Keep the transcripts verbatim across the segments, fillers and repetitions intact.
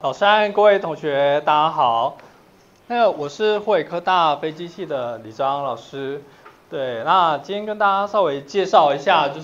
老师，各位同学，大家好。那个我是护理科大飞机系的李章老师。对，那今天跟大家稍微介绍一下，就是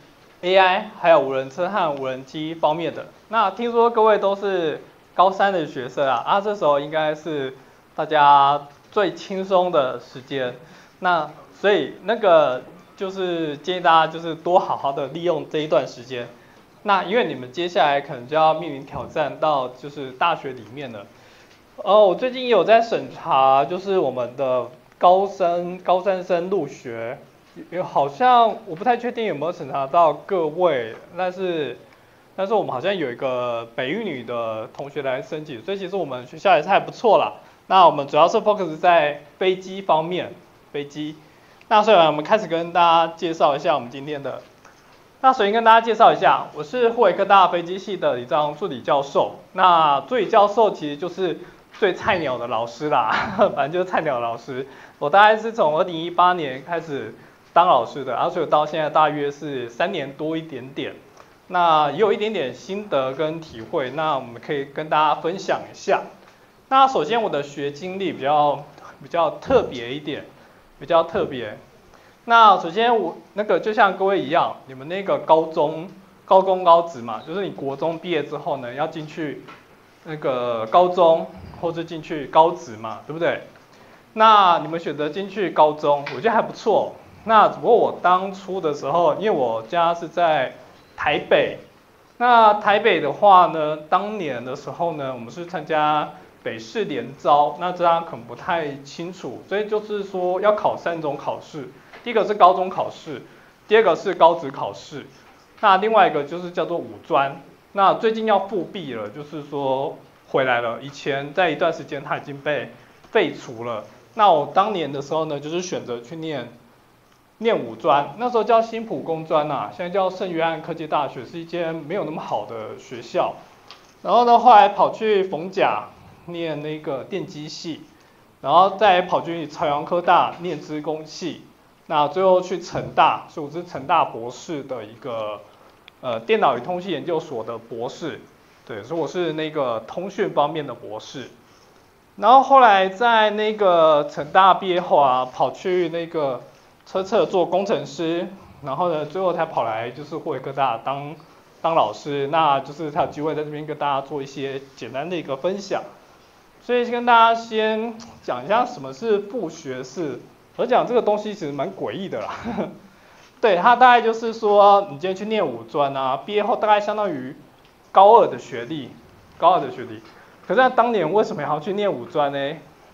A I 还有无人车和无人机方面的。那听说各位都是高三的学生啊，啊，这时候应该是大家最轻松的时间。那所以那个就是建议大家就是多好好的利用这一段时间。那因为你们接下来可能就要面临挑战到就是大学里面了。哦，我最近也有在审查，就是我们的高三高三生入学，有好像我不太确定有没有审查到各位，但是但是我们好像有一个北一女的同学来申请，所以其实我们学校也是还不错啦。那我们主要是 focus 在飞机方面，飞机。那所以我们开始跟大家介绍一下我们今天的。那首先跟大家介绍一下，我是护理科大飞机系的李章助理教授。那助理教授其实就是最菜鸟的老师啦，反正就是菜鸟老师。我大概是从二零一八年开始当老师的，而且到现在大约是三年多一点点。那也有一点点心得跟体会，那我们可以跟大家分享一下。那首先我的学经历比较比较特别一点，比较特别。那首先我那个就像各位一样，你们那个高中高工高职嘛，就是你国中毕业之后呢，要进去那个高中或者进去高职嘛，对不对？那你们选择进去高中，我觉得还不错。那只不过我当初的时候，因为我家是在台北，那台北的话呢，当年的时候呢，我们是参加北市联招，那这样可能不太清楚，所以就是说要考三种考试。第一个是高中考试，第二个是高职考试，那另外一个就是叫做五专。那最近要复辟了，就是说回来了。以前在一段时间它已经被废除了。那我当年的时候呢，就是选择去念念五专，那时候叫新埔工专啊，现在叫圣约翰科技大学，是一间没有那么好的学校。然后呢，后来跑去逢甲念那个电机系，然后再跑去朝阳科大念资工系。那最后去成大，所以我是成大博士的一个呃电脑与通信研究所的博士，对，所以我是那个通讯方面的博士。然后后来在那个成大毕业后啊，跑去那个车测做工程师，然后呢，最后才跑来就是护理科大当当老师，那就是才有机会在这边跟大家做一些简单的一个分享。所以跟大家先讲一下什么是副学士。我讲这个东西其实蛮诡异的啦，对，它大概就是说，你今天去念五专啊，毕业后大概相当于高二的学历，高二的学历。可是当年为什么要去念五专呢？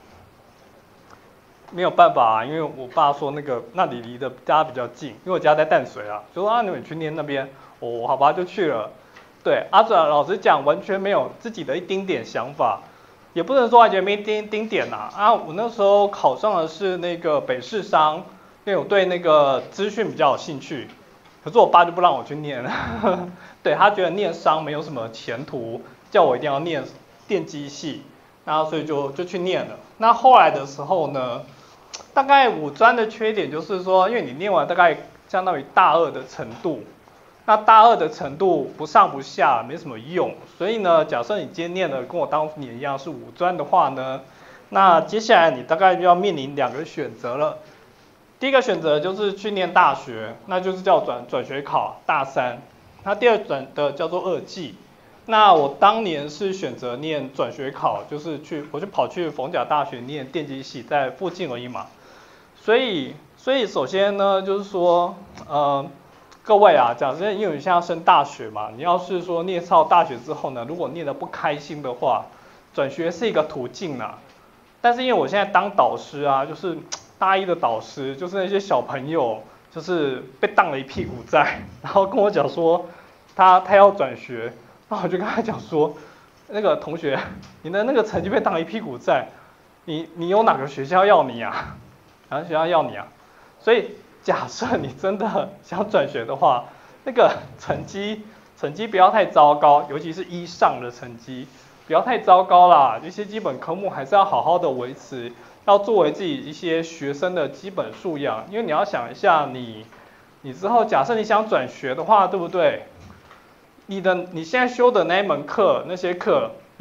没有办法啊，因为我爸说那个那里离的家比较近，因为我家在淡水啊，就说啊你们去念那边，哦好吧就去了。对，阿转老实讲完全没有自己的一丁点想法。也不能说完全没丁丁点呐啊！我那时候考上的是那个北市商，因为我对那个资讯比较有兴趣。可是我爸就不让我去念了，对他觉得念商没有什么前途，叫我一定要念电机系，然后所以就就去念了。那后来的时候呢，大概五专的缺点就是说，因为你念完大概相当于大二的程度。那大二的程度不上不下，没什么用，所以呢，假设你今天念的跟我当年一样是五专的话呢，那接下来你大概就要面临两个选择了。第一个选择就是去念大学，那就是叫转转学考大三。那第二转的叫做二技。那我当年是选择念转学考，就是去我就跑去逢甲大学念电机系，在附近而已嘛。所以所以首先呢，就是说，呃。各位啊，假设因为你现在要升大学嘛，你要是说念上大学之后呢，如果念得不开心的话，转学是一个途径啦。但是因为我现在当导师啊，就是大一的导师，就是那些小朋友就是被当了一屁股债，然后跟我讲说他他要转学，那我就跟他讲说，那个同学，你的那个成绩被当了一屁股债，你你有哪个学校要你啊？哪个学校要你啊？所以。假设你真的想转学的话，那个成绩成绩不要太糟糕，尤其是一上的成绩不要太糟糕啦。这些基本科目还是要好好的维持，要作为自己一些学生的基本素养。因为你要想一下你，你之后假设你想转学的话，对不对？你的你现在修的那一门课，那些课，你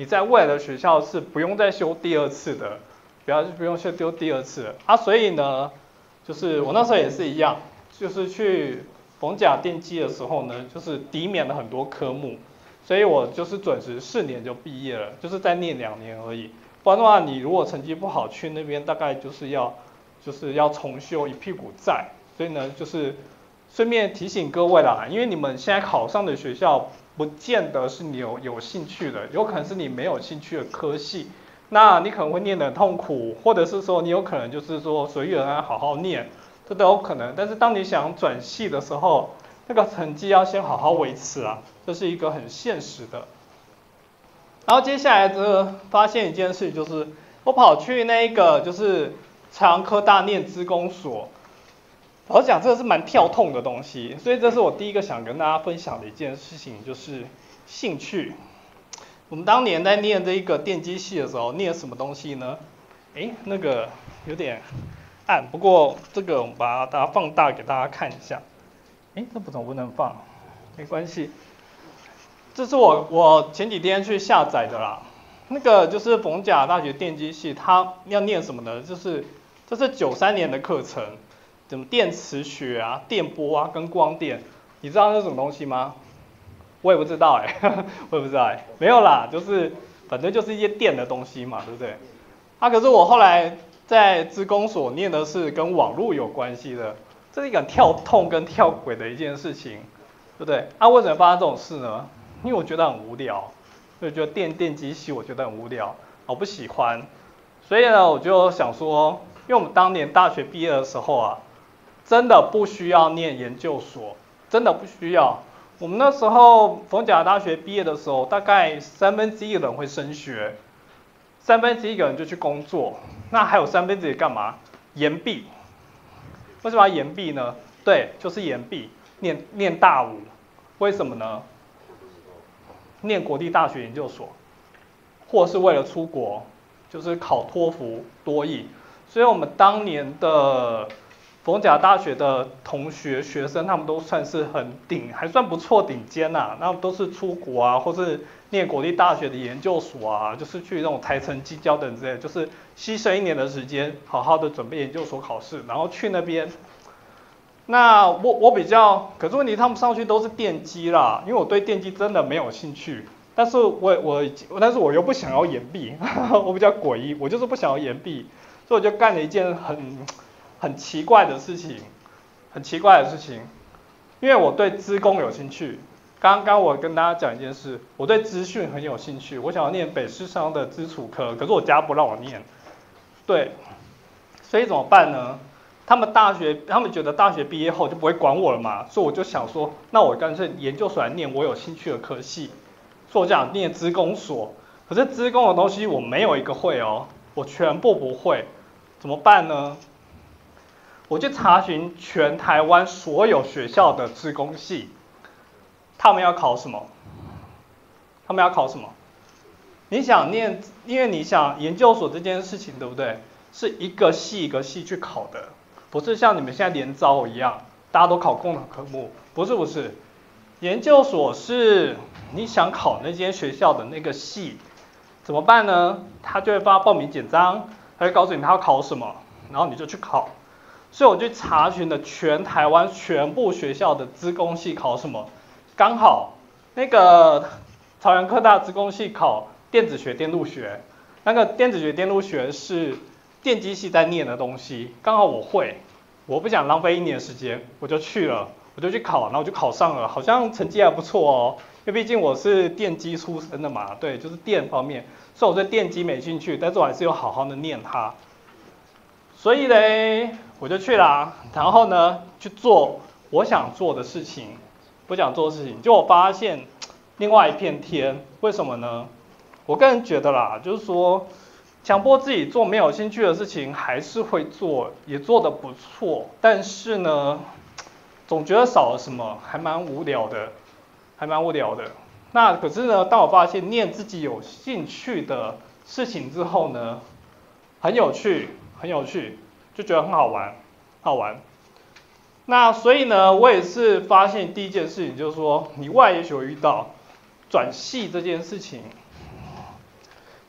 你在未来的学校是不用再修第二次的，不要不用修丢第二次啊。所以呢，就是我那时候也是一样，就是去逢甲电机的时候呢，就是抵免了很多科目，所以我就是准时四年就毕业了，就是再念两年而已。不然的话，你如果成绩不好，去那边大概就是要就是要重修一屁股债。所以呢，就是顺便提醒各位啦，因为你们现在考上的学校，不见得是你有有兴趣的，有可能是你没有兴趣的科系，那你可能会念得很痛苦，或者是说你有可能就是说随遇而安，好好念，这都有可能。但是当你想转系的时候，那个成绩要先好好维持啊，这是一个很现实的。然后接下来呢，发现一件事，就是我跑去那个就是朝阳科大念资工所。老实讲，这个是蛮跳痛的东西，所以这是我第一个想跟大家分享的一件事情，就是兴趣。我们当年在念这一个电机系的时候，念什么东西呢？诶，那个有点暗，不过这个我们把它放大给大家看一下。诶，这不怎么不能放？没关系。这是我我前几天去下载的啦。那个就是逢甲大学电机系，它要念什么呢？就是这是九三年的课程。什么电磁学啊、电波啊跟光电，你知道那是什么东西吗？我也不知道哎、欸，我也不知道哎、欸，没有啦，就是反正就是一些电的东西嘛，对不对？啊，可是我后来在资工所念的是跟网络有关系的，这是一个很跳痛跟跳轨的一件事情，对不对？啊，为什么发生这种事呢？因为我觉得很无聊，所以觉得电电机系我觉得很无聊，我不喜欢，所以呢，我就想说，因为我们当年大学毕业的时候啊。真的不需要念研究所，真的不需要。我们那时候逢甲大学毕业的时候，大概三分之一的人会升学，三分之一个人就去工作，那还有三分之一干嘛？延毕。为什么要延毕呢？对，就是延毕，念念大五。为什么呢？念国立大学研究所，或是为了出国，就是考托福、多益。所以我们当年的逢甲大学的同学学生，他们都算是很顶，还算不错顶尖呐、啊。那都是出国啊，或是念国立大学的研究所啊，就是去那种台城、基交等之类的，就是牺牲一年的时间，好好的准备研究所考试，然后去那边。那我我比较，可是问题他们上去都是电机啦，因为我对电机真的没有兴趣。但是我我但是我又不想要延毕，我比较诡异，我就是不想要延毕，所以我就干了一件很。很奇怪的事情，很奇怪的事情，因为我对资工有兴趣。刚刚我跟大家讲一件事，我对资讯很有兴趣，我想要念北师商的资处科，可是我家不让我念。对，所以怎么办呢？他们大学，他们觉得大学毕业后就不会管我了嘛，所以我就想说，那我干脆研究所来念我有兴趣的科系，所以我就想念资工所。可是资工的东西我没有一个会哦，我全部不会，怎么办呢？我去查询全台湾所有学校的资工系，他们要考什么？他们要考什么？你想念，因为你想研究所这件事情，对不对？是一个系一个系去考的，不是像你们现在联招一样，大家都考共同科目，不是不是。研究所是你想考那间学校的那个系，怎么办呢？他就会发报名简章，他会告诉你他要考什么，然后你就去考。所以我去查询了全台湾全部学校的资工系考什么，刚好那个朝阳科大资工系考电子学、电路学，那个电子学、电路学是电机系在念的东西，刚好我会，我不想浪费一年时间，我就去了，我就去考，然后我就考上了，好像成绩还不错哦，因为毕竟我是电机出身的嘛，对，就是电方面，所以我对电机没兴趣，但是我还是有好好的念它。所以嘞，我就去啦，然后呢，去做我想做的事情，不想做的事情，就我发现另外一片天，为什么呢？我个人觉得啦，就是说，强迫自己做没有兴趣的事情，还是会做，也做得不错，但是呢，总觉得少了什么，还蛮无聊的，还蛮无聊的。那可是呢，当我发现念自己有兴趣的事情之后呢，很有趣。很有趣，就觉得很好玩，好玩。那所以呢，我也是发现第一件事情就是说，你未来也许会遇到转系这件事情。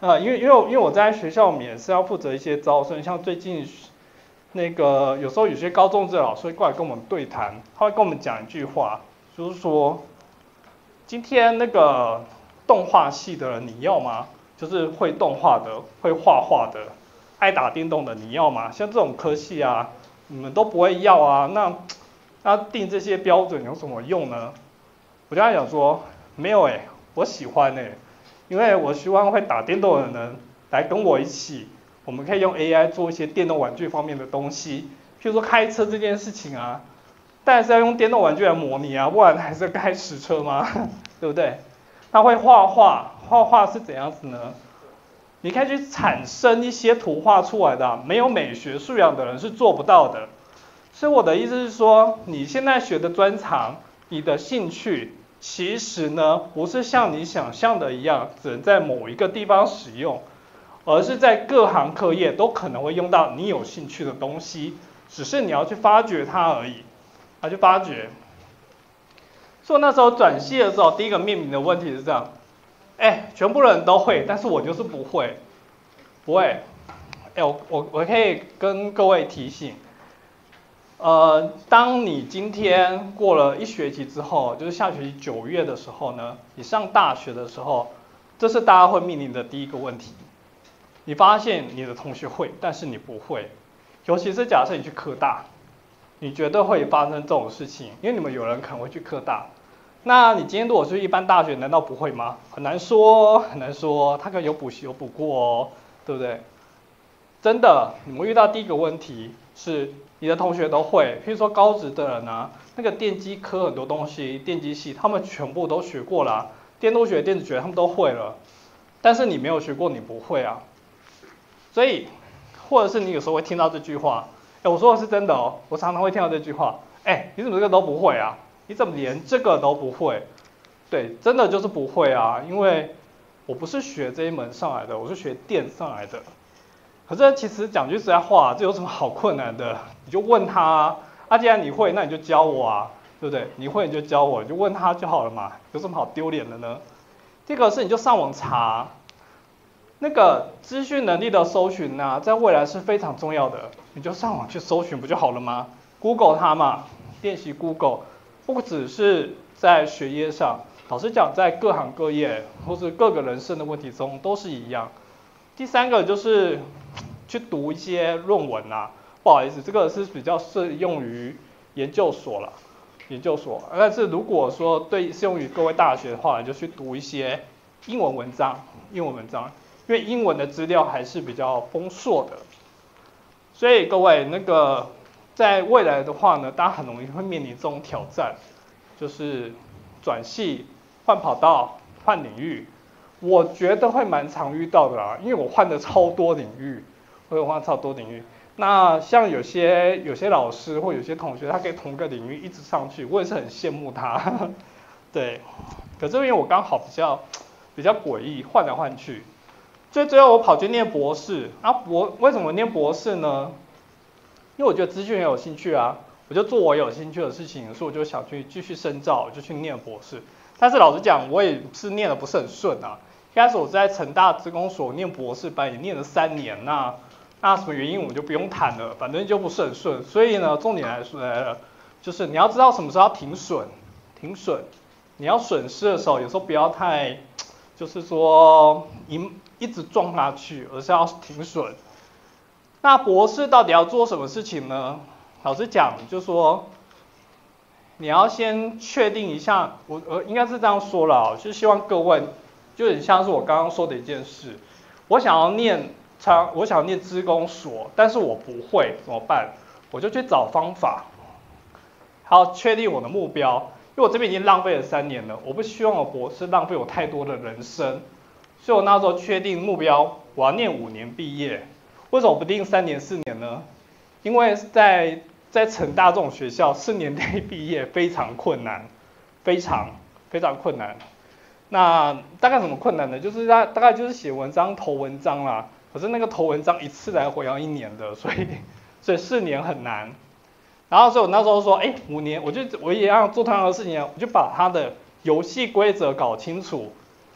呃，因为因为因为我在学校里面是要负责一些招生，像最近那个有时候有些高中职的老师会过来跟我们对谈，他会跟我们讲一句话，就是说，今天那个动画系的人你要吗？就是会动画的、会画画的、爱打电动的你要吗？像这种科系啊，你们都不会要啊，那那定这些标准有什么用呢？我就在想说，没有哎、欸，我喜欢哎、欸，因为我希望会打电动的人来跟我一起，我们可以用 A I 做一些电动玩具方面的东西，譬如说开车这件事情啊，当然是要用电动玩具来模拟啊，不然还是开实车吗？对不对？那会画画，画画是怎样子呢？你可以去产生一些图画出来的、啊，没有美学素养的人是做不到的。所以我的意思是说，你现在学的专长，你的兴趣，其实呢，不是像你想象的一样，只能在某一个地方使用，而是在各行各业都可能会用到你有兴趣的东西，只是你要去发掘它而已，要去发掘。所以那时候转系的时候，第一个面临的问题是这样，哎，全部人都会，但是我就是不会，不会。哎，我我我可以跟各位提醒，呃，当你今天过了一学期之后，就是下学期九月的时候呢，你上大学的时候，这是大家会面临的第一个问题。你发现你的同学会，但是你不会，尤其是假设你去科大。你绝对会发生这种事情，因为你们有人可能会去科大，那你今天如果是一般大学，难道不会吗？很难说，很难说，他可能有补习有补过哦，对不对？真的，你们遇到第一个问题是你的同学都会，譬如说高职的人啊，那个电机科很多东西，电机系他们全部都学过了、啊，电路学、电子学他们都会了，但是你没有学过，你不会啊，所以或者是你有时候会听到这句话。哎，我说的是真的哦，我常常会听到这句话。哎，你怎么这个都不会啊？你怎么连这个都不会？对，真的就是不会啊，因为我不是学这一门上来的，我是学电上来的。可是其实讲句实在话，这有什么好困难的？你就问他啊，啊既然你会，那你就教我啊，对不对？你会你就教我，你就问他就好了嘛，有什么好丢脸的呢？第二个是你就上网查。那个资讯能力的搜寻啊，在未来是非常重要的。你就上网去搜寻不就好了吗 ？Google 它嘛，练习 Google， 不只是在学业上，老实讲，在各行各业或是各个人生的问题中都是一样。第三个就是去读一些论文啊，不好意思，这个是比较适用于研究所了，研究所。但是如果说对适用于各位大学的话，你就去读一些英文文章，英文文章。因为英文的资料还是比较丰硕的，所以各位那个在未来的话呢，大家很容易会面临这种挑战，就是转系、换跑道、换领域，我觉得会蛮常遇到的啦，因为我换的超多领域，我有换超多领域。那像有些有些老师或有些同学，他可以同个领域一直上去，我也是很羡慕他，对。可是因为我刚好比较比较诡异，换来换去。所以最后我跑去念博士，啊博为什么念博士呢？因为我觉得资讯很有兴趣啊，我就做我有兴趣的事情，所以我就想去继续深造，就去念博士。但是老实讲，我也是念的不是很顺啊。一开始我在成大资工所念博士班，也念了三年，那那什么原因我们就不用谈了，反正就不是很顺。所以呢，重点来说来了，就是你要知道什么时候要停损，停损。你要损失的时候，有时候不要太，就是说一一直撞下去，而是要停损。那博士到底要做什么事情呢？老实讲，就说你要先确定一下，我呃应该是这样说了，就是希望各位，就很像是我刚刚说的一件事，我想要念长，我想要念资工所，但是我不会怎么办？我就去找方法，好确定我的目标。因为我这边已经浪费了三年了，我不希望我博士浪费我太多的人生，所以我那时候确定目标，我要念五年毕业。为什么不定三年四年呢？因为在在成大这种学校，四年内毕业非常困难，非常非常困难。那大概什么困难呢？就是大大概就是写文章投文章啦，可是那个投文章一次来回要一年的，所以所以四年很难。然后所以我那时候说，哎，五年，我就我也要做同样的事情，我就把他的游戏规则搞清楚，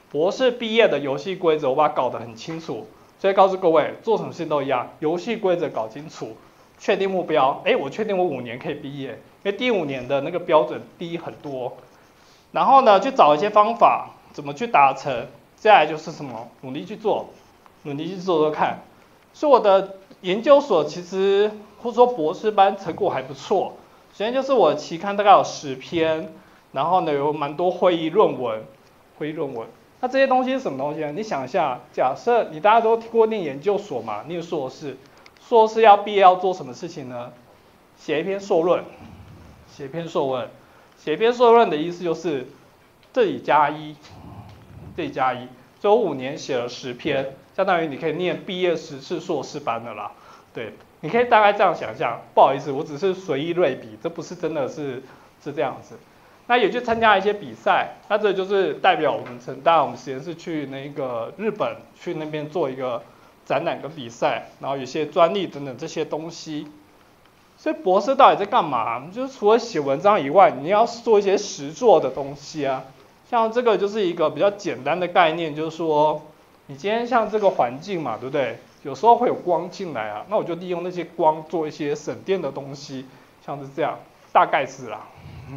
博士毕业的游戏规则我把它搞得很清楚，所以告诉各位，做什么事情都一样，游戏规则搞清楚，确定目标。哎，我确定我五年可以毕业，因为第五年的那个标准低很多。然后呢，去找一些方法，怎么去达成。再来就是什么，努力去做，努力去做做看。所以我的研究所其实或者说博士班成果还不错。首先就是我期刊大概有十篇，然后呢有蛮多会议论文，会议论文。那这些东西是什么东西呢？你想一下，假设你大家都听过念研究所嘛，念硕士，硕士要毕业要做什么事情呢？写一篇硕论，写一篇硕论，写一篇硕论的意思就是这里加一，这里加一，所以我五年写了十篇，相当于你可以念毕业十次硕士班的啦。对，你可以大概这样想象。不好意思，我只是随意类比，这不是真的是是这样子。那也去参加一些比赛，那这就是代表我们成大我们实验室去那个日本去那边做一个展览跟比赛，然后有些专利等等这些东西。所以博士到底在干嘛？就是除了写文章以外，你要做一些实作的东西啊。像这个就是一个比较简单的概念，就是说你今天像这个环境嘛，对不对？有时候会有光进来啊，那我就利用那些光做一些省电的东西，像是这样，大概是啦。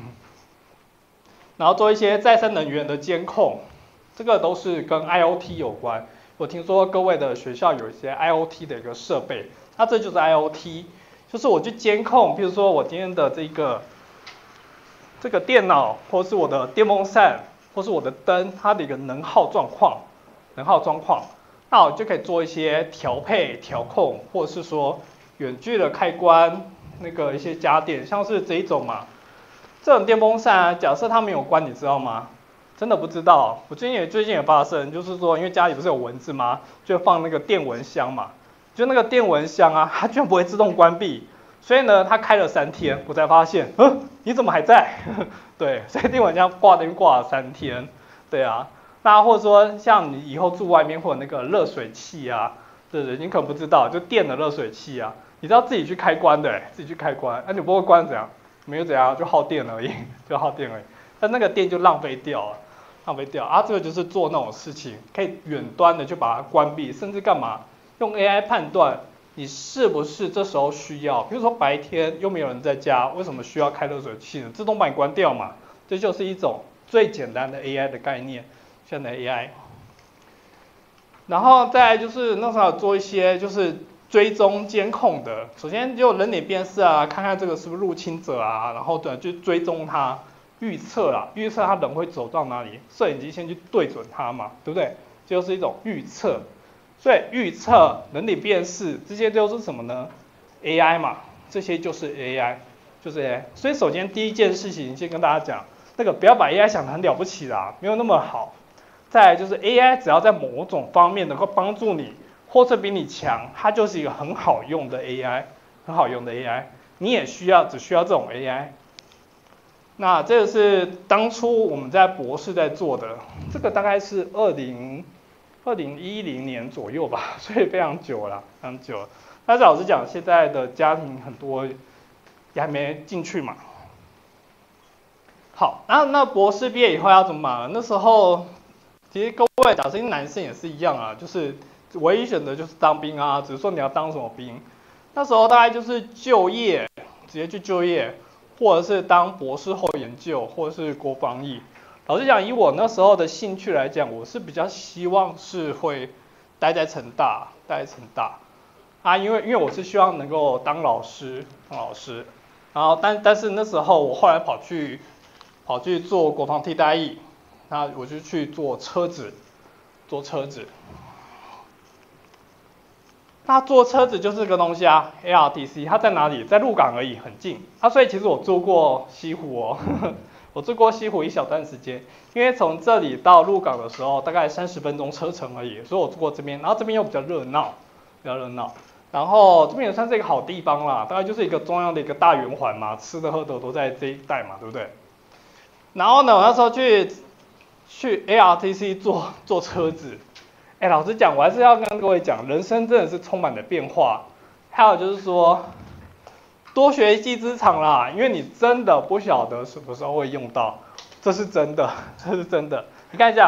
然后做一些再生能源的监控，这个都是跟 I O T 有关。我听说各位的学校有一些 I O T 的一个设备，那这就是 I O T， 就是我去监控，比如说我今天的这个这个电脑，或是我的电风扇，或是我的灯，它的一个能耗状况，能耗状况，那我就可以做一些调配、调控，或者是说远距的开关，那个一些家电，像是这一种嘛。这种电风扇啊，假设它没有关，你知道吗？真的不知道。我最近也最近也发生，就是说，因为家里不是有蚊子吗？就放那个电蚊香嘛，就那个电蚊香啊，它居然不会自动关闭，所以呢，它开了三天，我才发现，嗯，你怎么还在？对，所以电蚊香挂灯挂了三天，对啊。那或者说，像你以后住外面或者那个热水器啊，对对，你可能不知道，就电的热水器啊，你知道自己去开关的，自己去开关，那、啊、你不会关怎样？没有怎样，就耗电而已，就耗电而已。但那个电就浪费掉了，浪费掉啊！这个就是做那种事情，可以远端的就把它关闭，甚至干嘛？用 A I 判断你是不是这时候需要，比如说白天又没有人在家，为什么需要开热水器呢？自动帮你关掉嘛。这就是一种最简单的 A I 的概念，现在的 A I。然后再来就是那时候有做一些就是追踪监控的，首先就人脸辨识啊，看看这个是不是入侵者啊，然后对就追踪它，预测啦，预测它人会走到哪里，摄影机先去对准它嘛，对不对？这就是一种预测，所以预测、人脸辨识这些就是什么呢 ？A I 嘛，这些就是 A I， 就是 A I。所以首先第一件事情先跟大家讲，那个不要把 A I 想得很了不起啦，没有那么好。再来就是 A I 只要在某种方面能够帮助你。或者比你强，它就是一个很好用的 A I， 很好用的 A I， 你也需要只需要这种 A I。那这个是当初我们在博士在做的，这个大概是二零二零一零年左右吧，所以非常久了，非常久了。但是老实讲，现在的家庭很多也还没进去嘛。好，那那博士毕业以后要怎么办？那时候其实各位，假设男生也是一样啊，就是。唯一选择就是当兵啊，只是说你要当什么兵。那时候大概就是就业，直接去就业，或者是当博士后研究，或者是国防役。老实讲，以我那时候的兴趣来讲，我是比较希望是会待在成大，待在成大啊，因为因为我是希望能够当老师，当老师。然后但但是那时候我后来跑去跑去做国防替代役，那我就去做车子，做车子。那坐车子就是这个东西啊 ，A R T C， 它在哪里？在鹿港而已，很近。啊，所以其实我坐过西湖哦，呵呵我坐过西湖一小段时间，因为从这里到鹿港的时候大概三十分钟车程而已，所以我坐过这边。然后这边又比较热闹，比较热闹。然后这边也算是一个好地方啦，大概就是一个中央的一个大圆环嘛，吃的喝的都在这一带嘛，对不对？然后呢，我那时候去去 A R T C 坐坐车子。哎，老实讲，我还是要跟各位讲，人生真的是充满了变化。还有就是说，多学一技之长啦，因为你真的不晓得什么时候会用到，这是真的，这是真的。你看一下，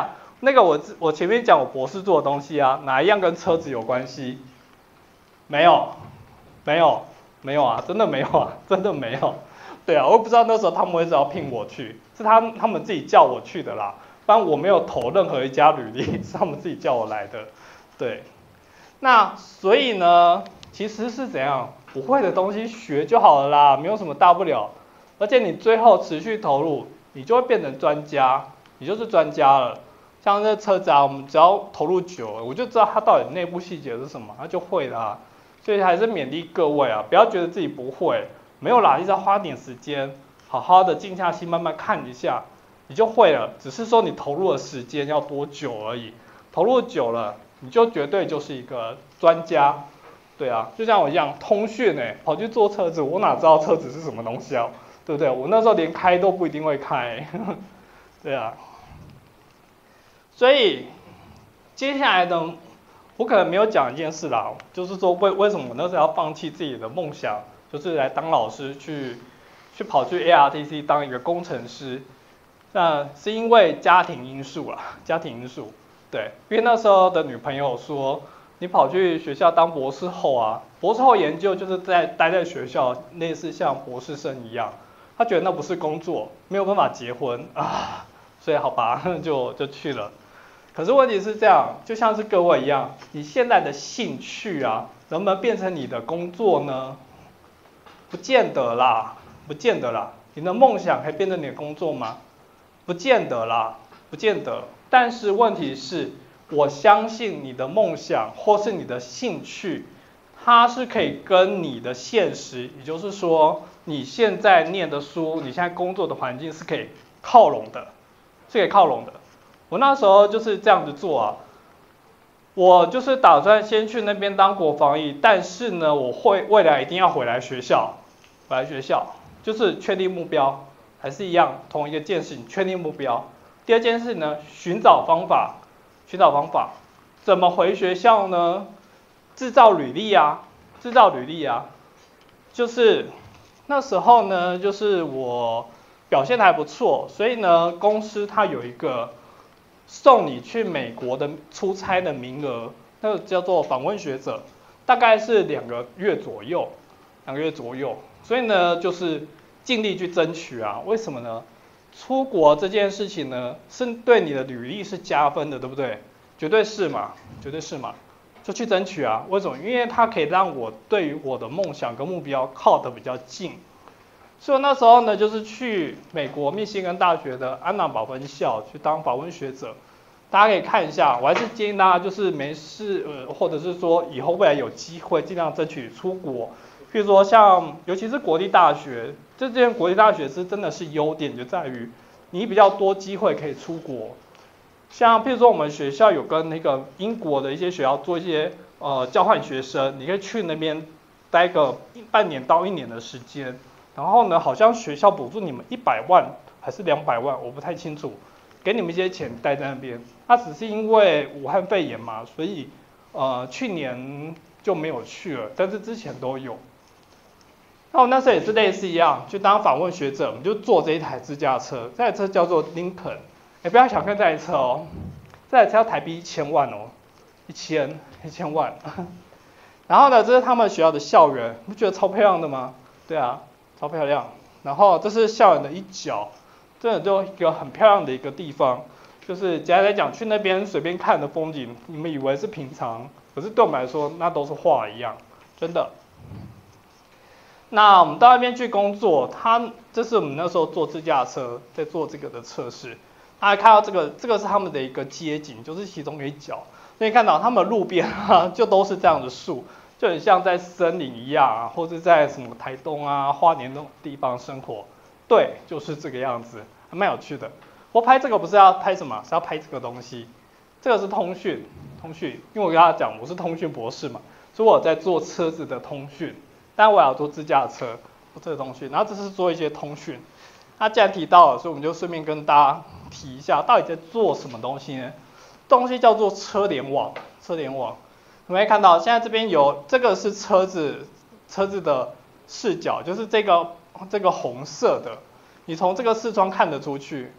那个我我前面讲我博士做的东西啊，哪一样跟车子有关系？没有，没有，没有啊，真的没有啊，真的没有。对啊，我不知道那时候他们为什么要聘我去，是他他们自己叫我去的啦，不然我没有投任何一家履历，是他们自己叫我来的。对，那所以呢，其实是怎样，不会的东西学就好了啦，没有什么大不了。而且你最后持续投入，你就会变成专家，你就是专家了。像这车子啊，我们只要投入久了，我就知道它到底内部细节是什么，它就会啦。所以还是勉励各位啊，不要觉得自己不会，没有啦，你只要花点时间，好好的静下心慢慢看一下，你就会了。只是说你投入的时间要多久而已，投入久了，你就绝对就是一个专家。对啊，就像我一样，通讯哎，跑去做车子，我哪知道车子是什么东西啊？对不对？我那时候连开都不一定会开，对啊。所以接下来呢，我可能没有讲一件事啦，就是说为为什么我那时候要放弃自己的梦想，就是来当老师去去跑去 A R T C 当一个工程师，那是因为家庭因素啦，家庭因素，对，因为那时候的女朋友说，你跑去学校当博士后啊，博士后研究就是在待在学校，类似像博士生一样，她觉得那不是工作，没有办法结婚啊，所以好吧，就就去了。可是问题是这样，就像是各位一样，你现在的兴趣啊，能不能变成你的工作呢？不见得啦，不见得啦。你的梦想可以变成你的工作吗？不见得啦，不见得。但是问题是，我相信你的梦想或是你的兴趣，它是可以跟你的现实，也就是说，你现在念的书，你现在工作的环境是可以靠拢的，是可以靠拢的。我那时候就是这样子做啊，我就是打算先去那边当国防役，但是呢，我会未来一定要回来学校，回来学校就是确定目标，还是一样同一个件事情，确定目标。第二件事呢，寻找方法，寻找方法，怎么回学校呢？制造履历啊，制造履历啊，就是那时候呢，就是我表现得还不错，所以呢，公司它有一个送你去美国的出差的名额，那个叫做访问学者，大概是两个月左右，两个月左右。所以呢，就是尽力去争取啊。为什么呢？出国这件事情呢，是对你的履历是加分的，对不对？绝对是嘛，绝对是嘛。就去争取啊。为什么？因为它可以让我对于我的梦想跟目标靠得比较近。所以那时候呢，就是去美国密歇根大学的安娜堡分校去当访问学者，大家可以看一下。我还是建议大家就是没事，呃，或者是说以后未来有机会，尽量争取出国。譬如说像，尤其是国立大学，这间国立大学是真的是优点就在于你比较多机会可以出国。像譬如说我们学校有跟那个英国的一些学校做一些呃交换学生，你可以去那边待个半年到一年的时间。然后呢，好像学校补助你们一百万还是两百万，我不太清楚，给你们一些钱待在那边。那只是因为武汉肺炎嘛，所以呃去年就没有去了，但是之前都有。那我那时候也是类似一样，就当访问学者，我们就坐这一台自驾车，这台车叫做林肯，哎不要小看这台车哦，这台车要台币一千万哦，一千一千万。然后呢，这是他们学校的校园，你不觉得超漂亮的吗？对啊。超漂亮，然后这是校园的一角，真的就一个很漂亮的一个地方。就是简单来讲，去那边随便看的风景，你们以为是平常，可是对我们来说，那都是画一样，真的。那我们到那边去工作，他这是我们那时候坐自驾车在做这个的测试。大家看到这个，这个是他们的一个街景，就是其中一角。所以看到他们路边啊，就都是这样的树。就很像在森林一样啊，或者在什么台东啊、花莲那种地方生活，对，就是这个样子，还蛮有趣的。我拍这个不是要拍什么，是要拍这个东西。这个是通讯，通讯，因为我跟他讲我是通讯博士嘛，所以我在做车子的通讯，当然我也要做自驾车，做这个通讯，然后这是做一些通讯。那既然提到了，所以我们就顺便跟大家提一下，到底在做什么东西呢？东西叫做车联网，车联网。你会看到现在这边有这个是车子车子的视角，就是这个这个红色的，你从这个视窗看得出去。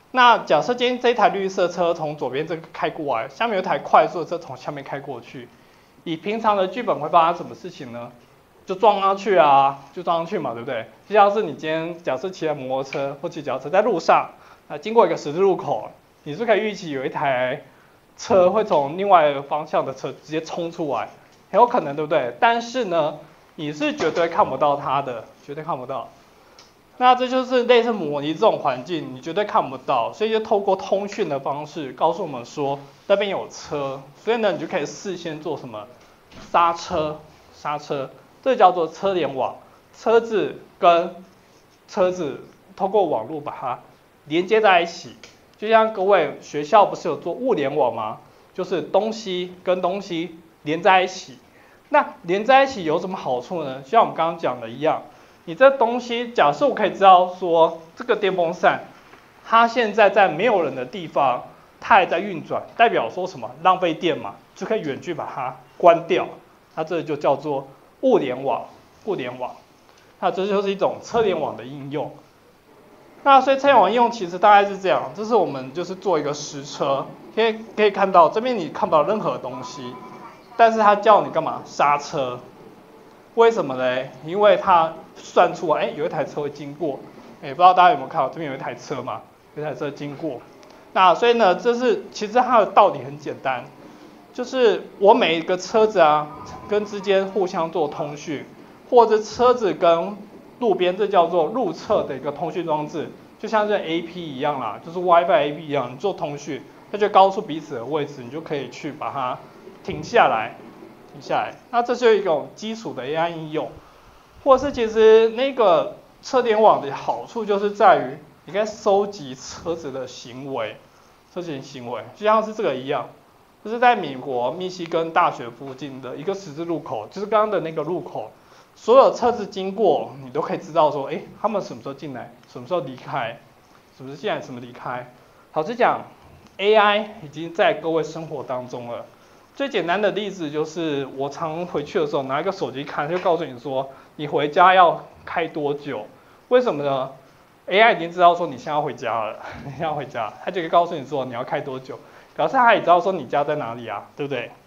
那假设今天这一台绿色车从左边这个开过来，下面有一台快速的车从下面开过去，以平常的剧本会发生什么事情呢？就撞上去啊，就撞上去嘛，对不对？就像是你今天假设骑着摩托车或骑脚踏车在路上，啊，经过一个十字路口，你是可以预期有一台车会从另外一个方向的车直接冲出来，很有可能，对不对？但是呢，你是绝对看不到它的，绝对看不到。那这就是类似模拟这种环境，你绝对看不到，所以就透过通讯的方式告诉我们说那边有车，所以呢，你就可以事先做什么刹车，刹车。这叫做车联网，车子跟车子通过网络把它连接在一起，就像各位学校不是有做物联网吗？就是东西跟东西连在一起。那连在一起有什么好处呢？就像我们刚刚讲的一样，你这东西，假设我可以知道说这个电风扇，它现在在没有人的地方，它还在运转，代表说什么？浪费电嘛，就可以远距把它关掉。它这就叫做物联网，物联网，那这就是一种车联网的应用。那所以车联网应用其实大概是这样，这是我们就是做一个实车，可以可以看到这边你看不到任何东西，但是它叫你干嘛？刹车。为什么呢？因为它算出来，哎，有一台车会经过，哎，不知道大家有没有看到这边有一台车嘛？有一台车经过。那所以呢，这是其实它的道理很简单。就是我每一个车子啊，跟之间互相做通讯，或者车子跟路边，这叫做路侧的一个通讯装置，就像是 A P 一样啦，就是 WiFi A P 一样，你做通讯，它就告诉彼此的位置，你就可以去把它停下来，停下来。那这就是一种基础的 A I 应用，或是其实那个车联网的好处就是在于，你可以收集车子的行为，车子的行为，就像是这个一样。就是在美国密西根大学附近的一个十字路口，就是刚刚的那个路口，所有车子经过，你都可以知道说，哎，他们什么时候进来，什么时候离开，什么时候进来，什么离开。老实讲 ，A I 已经在各位生活当中了。最简单的例子就是，我常回去的时候拿一个手机看，就告诉你说，你回家要开多久？为什么呢 ？A I 已经知道说你现在要回家了，你现在要回家，它就可以告诉你说你要开多久。表示他也知道说你家在哪里啊，对不对？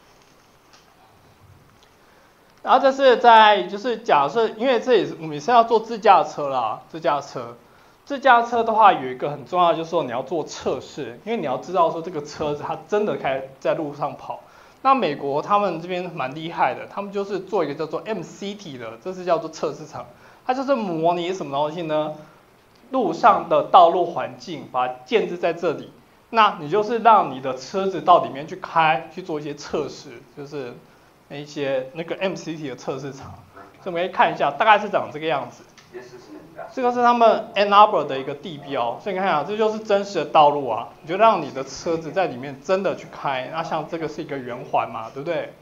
然后这是在就是假设，因为这也是我们也是要做自驾车啦，自驾车，自驾车的话有一个很重要，就是说你要做测试，因为你要知道说这个车子它真的开在路上跑。那美国他们这边蛮厉害的，他们就是做一个叫做 M C T 的，这是叫做测试场，它就是模拟什么东西呢？路上的道路环境，把它建置在这里。那你就是让你的车子到里面去开，去做一些测试，就是那一些那个 M C T 的测试场，所以我们可以看一下，大概是长这个样子。这个是他们 Ann Arbor 的一个地标，所以你看啊，这就是真实的道路啊，你就让你的车子在里面真的去开。那像这个是一个圆环嘛，对不对？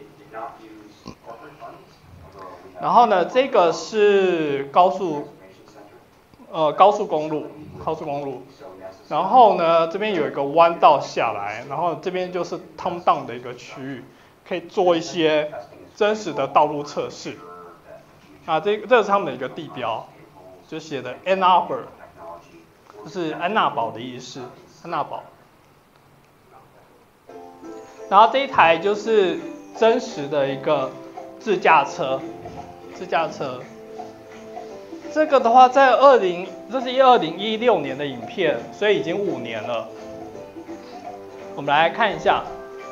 然后呢，这个是高速，呃，高速公路，高速公路。然后呢，这边有一个弯道下来，然后这边就是 turn down 的一个区域，可以做一些真实的道路测试。啊，这这是他们的一个地标，就写的 Ann Arbor， 就是安娜堡的意思，安娜堡。然后这一台就是真实的一个自驾车，自驾车。这个的话，在二零，这是二零一六年的影片，所以已经五年了。我们来看一下，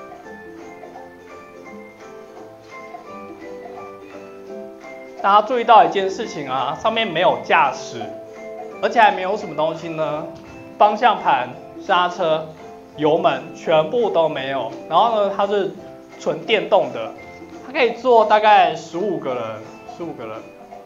大家注意到一件事情啊，上面没有驾驶，而且还没有什么东西呢，方向盘、刹车、油门全部都没有。然后呢，它是纯电动的，它可以坐大概十五个人，十五个人。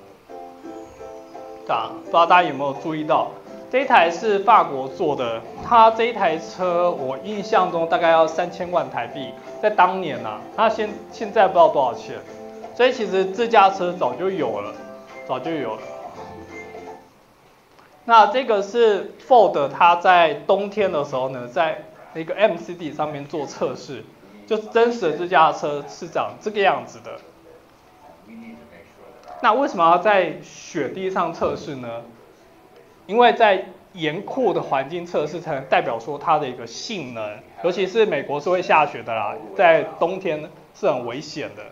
啊，不知道大家有没有注意到，这一台是法国做的，它这一台车我印象中大概要三千万台币，在当年啊，它现现在不知道多少钱，所以其实自驾车早就有了，早就有了。那这个是 Ford 它在冬天的时候呢，在一个 M C D 上面做测试，就真实的自驾车是长这个样子的。那为什么要在雪地上测试呢？因为在严酷的环境测试，才能代表说它的一个性能。尤其是美国是会下雪的啦，在冬天是很危险的。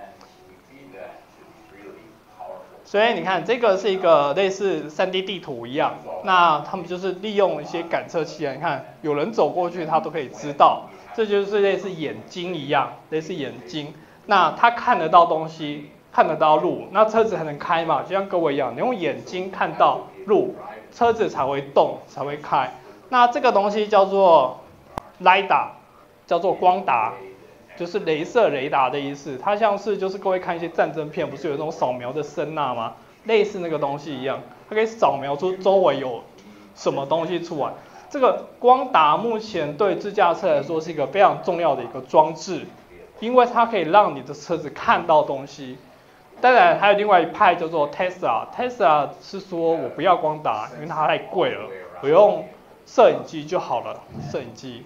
所以你看，这个是一个类似 三 D 地图一样，那他们就是利用一些感测器啊，你看有人走过去，他都可以知道，这就是类似眼睛一样，类似眼睛，那他看得到东西，看得到路，那车子才能开嘛，就像各位一样，你用眼睛看到路，车子才会动，才会开。那这个东西叫做 LiDAR， 叫做光达。就是雷射雷达的意思，它像是就是各位看一些战争片，不是有那种扫描的声呐吗？类似那个东西一样，它可以扫描出周围有什么东西出来。这个光达目前对自驾车来说是一个非常重要的一个装置，因为它可以让你的车子看到东西。当然还有另外一派叫做 Tesla，Tesla 是说我不要光达，因为它太贵了，我用摄影机就好了，摄影机。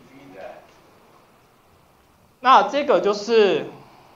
那这个就是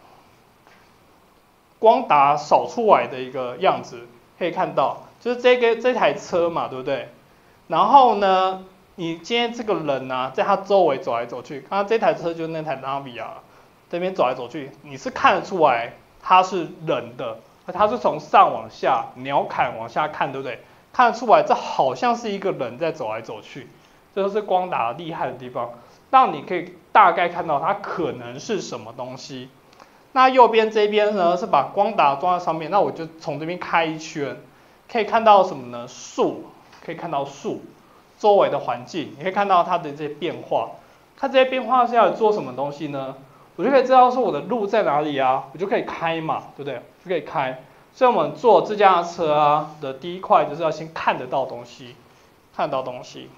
光达扫出来的一个样子，可以看到，就是这个这台车嘛，对不对？然后呢，你今天这个人啊，在它周围走来走去，看这台车就是那台 Navia， 这边走来走去，你是看得出来它是人的，它是从上往下，鸟瞰往下看，对不对？看得出来这好像是一个人在走来走去，这就是光达厉害的地方。让你可以大概看到它可能是什么东西。那右边这边呢是把光达装在上面，那我就从这边开一圈，可以看到什么呢？树，可以看到树周围的环境，你可以看到它的这些变化。它这些变化是要做什么东西呢？我就可以知道说我的路在哪里啊，我就可以开嘛，对不对？就可以开。所以我们坐自驾车啊的第一块就是要先看得到东西，看得到东西。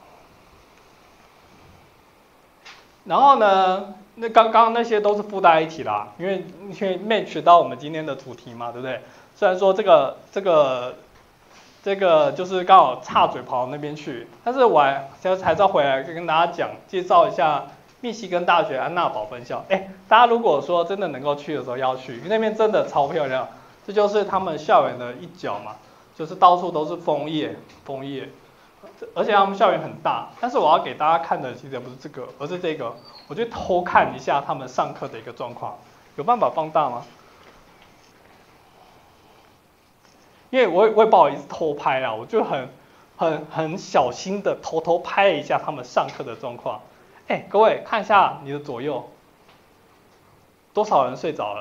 然后呢，那刚刚那些都是附带一体啦，因为因为 match 到我们今天的主题嘛，对不对？虽然说这个这个这个就是刚好插嘴跑到那边去，但是我还现在还是要回来跟大家讲，介绍一下密西根大学安娜堡分校。哎，大家如果说真的能够去的时候要去，因为那边真的超漂亮，这就是他们校园的一角嘛，就是到处都是枫叶，枫叶。而且他们校园很大，但是我要给大家看的其实不是这个，而是这个。我就偷看一下他们上课的一个状况，有办法放大吗？因为我也我也不好意思偷拍啊，我就很很很小心的偷偷拍了一下他们上课的状况。哎，各位看一下你的左右，多少人睡着了？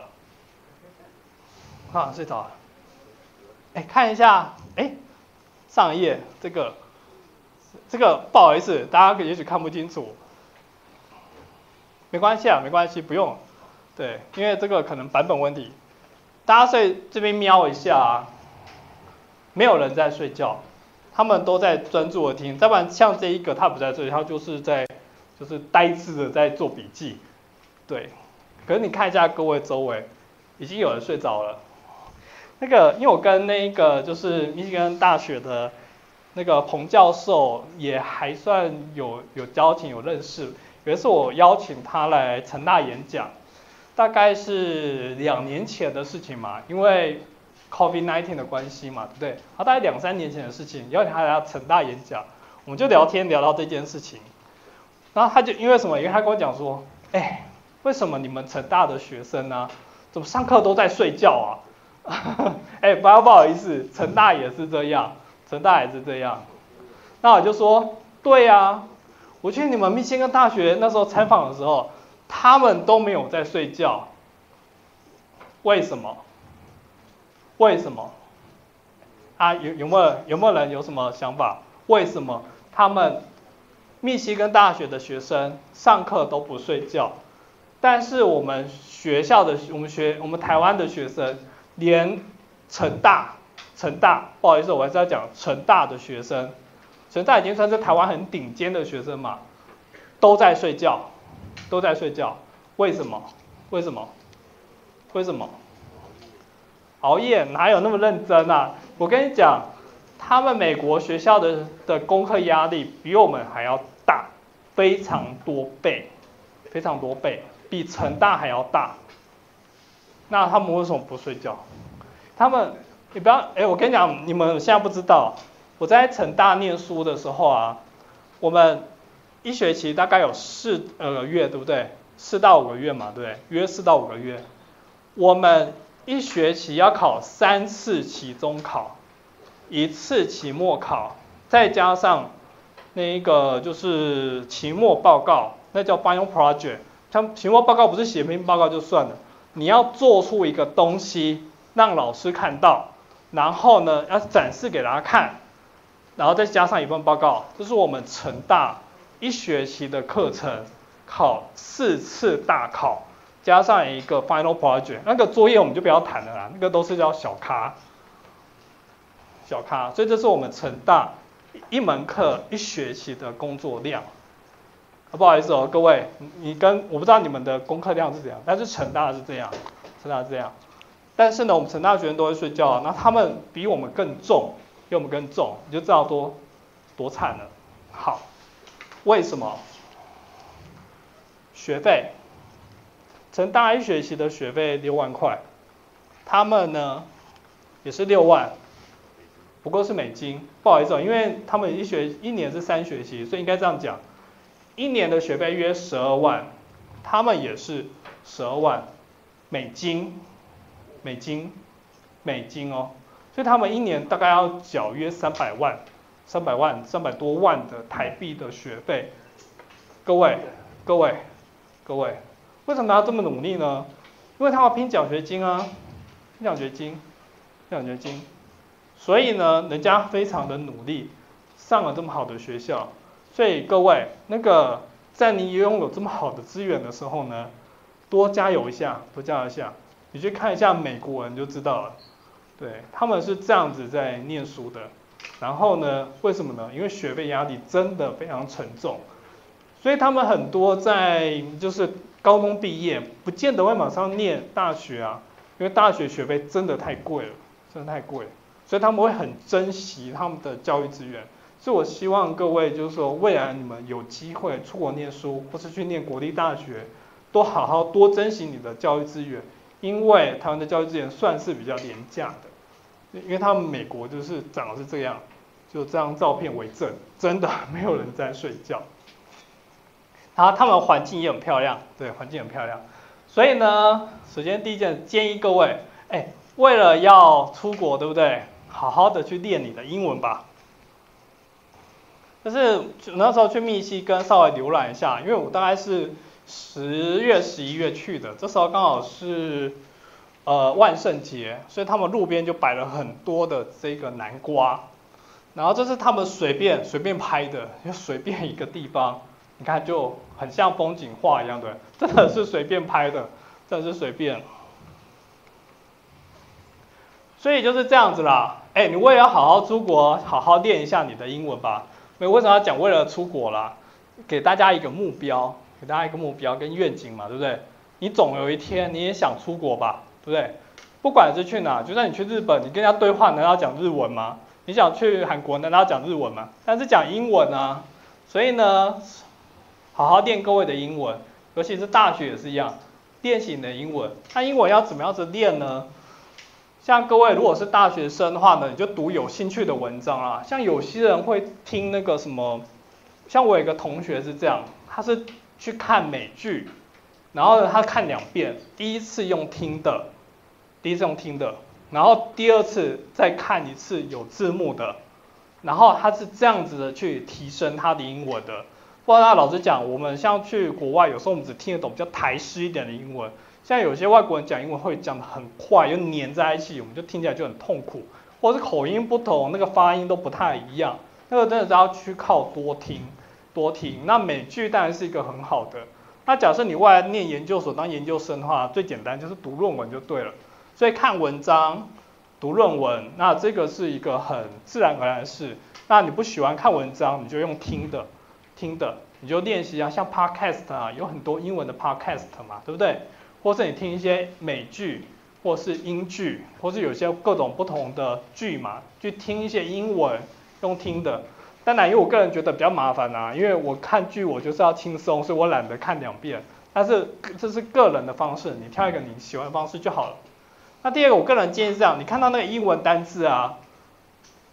啊，睡着了。哎，看一下，哎，上一页这个。这个不好意思，大家也许看不清楚，没关系啊，没关系，不用，对，因为这个可能版本问题，大家睡这边瞄一下啊，没有人在睡觉，他们都在专注的听，要不然像这一个他不在睡，他就是在就是呆滞的在做笔记，对，可是你看一下各位周围，已经有人睡着了，那个因为我跟那个就是密西根大学的。那个彭教授也还算有有交情有认识，有一次我邀请他来成大演讲，大概是两年前的事情嘛，因为 COVID 十九 的关系嘛，对不对？他大概两三年前的事情，邀请他来成大演讲，我们就聊天聊到这件事情，然后他就因为什么？因为他跟我讲说，哎，为什么你们成大的学生呢、啊，怎么上课都在睡觉啊？哎，不要不好意思，成大也是这样。成大也是这样，那我就说，对啊，我去你们密歇根大学那时候采访的时候，他们都没有在睡觉，为什么？为什么？啊，有有没有有没有人有什么想法？为什么他们密歇根大学的学生上课都不睡觉，但是我们学校的我们学我们台湾的学生连成大。成大，不好意思，我还是要讲成大的学生，成大已经算是台湾很顶尖的学生嘛，都在睡觉，都在睡觉，为什么？为什么？为什么？熬夜哪有那么认真啊？我跟你讲，他们美国学校的的功课压力比我们还要大，非常多倍，非常多倍，比成大还要大。那他们为什么不睡觉？他们。你不要，哎，我跟你讲，你们现在不知道， 我在成大念书的时候啊，我们一学期大概有四呃个月，对不对？四到五个月嘛，对不对？约四到五个月。我们一学期要考三次期中考，一次期末考，再加上那一个就是期末报告，那叫 final project。像期末报告不是写篇报告就算了，你要做出一个东西让老师看到，然后呢要展示给大家看，然后再加上一份报告，这是我们成大一学期的课程，考四次大考，加上一个 final project。那个作业我们就不要谈了啦，那个都是叫小咖，小咖。所以这是我们成大一门课一学期的工作量。不好意思哦，各位，你跟我不知道你们的功课量是怎样，但是成大是这样，成大是这样。但是呢，我们成大学生都会睡觉，那他们比我们更重，比我们更重，你就知道多多惨了。好，为什么？学费，成大一学期的学费六万块，他们呢也是六万，不过是美金。不好意思哦，因为他们一学一年是三学期，所以应该这样讲。一年的学费约十二万，他们也是十二万美金，美金，美金哦，所以他们一年大概要缴约三百万，三百万，三百多万的台币的学费。各位，各位，各位，为什么要这么努力呢？因为他要拼奖学金啊，拼奖学金，拼奖学金，所以呢，人家非常的努力，上了这么好的学校。所以各位，那个在你拥有这么好的资源的时候呢，多加油一下，多加油一下。你去看一下美国人就知道了，对，他们是这样子在念书的。然后呢，为什么呢？因为学费压力真的非常沉重，所以他们很多在就是高中毕业，不见得会马上念大学啊，因为大学学费真的太贵了，真的太贵了，所以他们会很珍惜他们的教育资源。所以我希望各位就是说，未来你们有机会出国念书，或是去念国立大学，都好好多珍惜你的教育资源，因为台湾的教育资源算是比较廉价的，因为他们美国就是长得是这样，就这张照片为证，真的没有人在睡觉。然后他们环境也很漂亮，对，环境很漂亮。所以呢，首先第一件建议各位，哎，为了要出国，对不对？好好的去练你的英文吧。就是那时候去密西根稍微浏览一下，因为我大概是十月、十一月去的，这时候刚好是呃万圣节，所以他们路边就摆了很多的这个南瓜，然后这是他们随便随便拍的，就随便一个地方，你看就很像风景画一样的，真的是随便拍的，真的是随便。所以就是这样子啦，哎，你为了好好出国，好好练一下你的英文吧。没为什么要讲为了出国啦？给大家一个目标，给大家一个目标跟愿景嘛，对不对？你总有一天你也想出国吧，对不对？不管是去哪，就算你去日本，你跟人家对话难道要讲日文吗？你想去韩国难道要讲日文吗？但是讲英文啊。所以呢，好好练各位的英文，尤其是大学也是一样，练习你的英文。那英文要怎么样子练呢？像各位如果是大学生的话呢，你就读有兴趣的文章啦。像有些人会听那个什么，像我有一个同学是这样，他是去看美剧，然后呢他看两遍，第一次用听的，第一次用听的，然后第二次再看一次有字幕的，然后他是这样子的去提升他的英文的。不然老实讲，我们像去国外，有时候我们只听得懂比较台式一点的英文。像有些外国人讲英文会讲得很快，又黏在一起，我们就听起来就很痛苦，或是口音不同，那个发音都不太一样，那个真的是要去靠多听，多听。那美剧当然是一个很好的。那假设你未来念研究所当研究生的话，最简单就是读论文就对了。所以看文章、读论文，那这个是一个很自然而然的事。那你不喜欢看文章，你就用听的，听的，你就练习啊，像 podcast 啊，有很多英文的 podcast 嘛，对不对？或是你听一些美剧，或是英剧，或是有些各种不同的剧嘛，去听一些英文，用听的。当然，因为我个人觉得比较麻烦啊，因为我看剧我就是要轻松，所以我懒得看两遍。但是这是个人的方式，你挑一个你喜欢的方式就好了。那第二个，我个人建议是这样，你看到那个英文单字啊，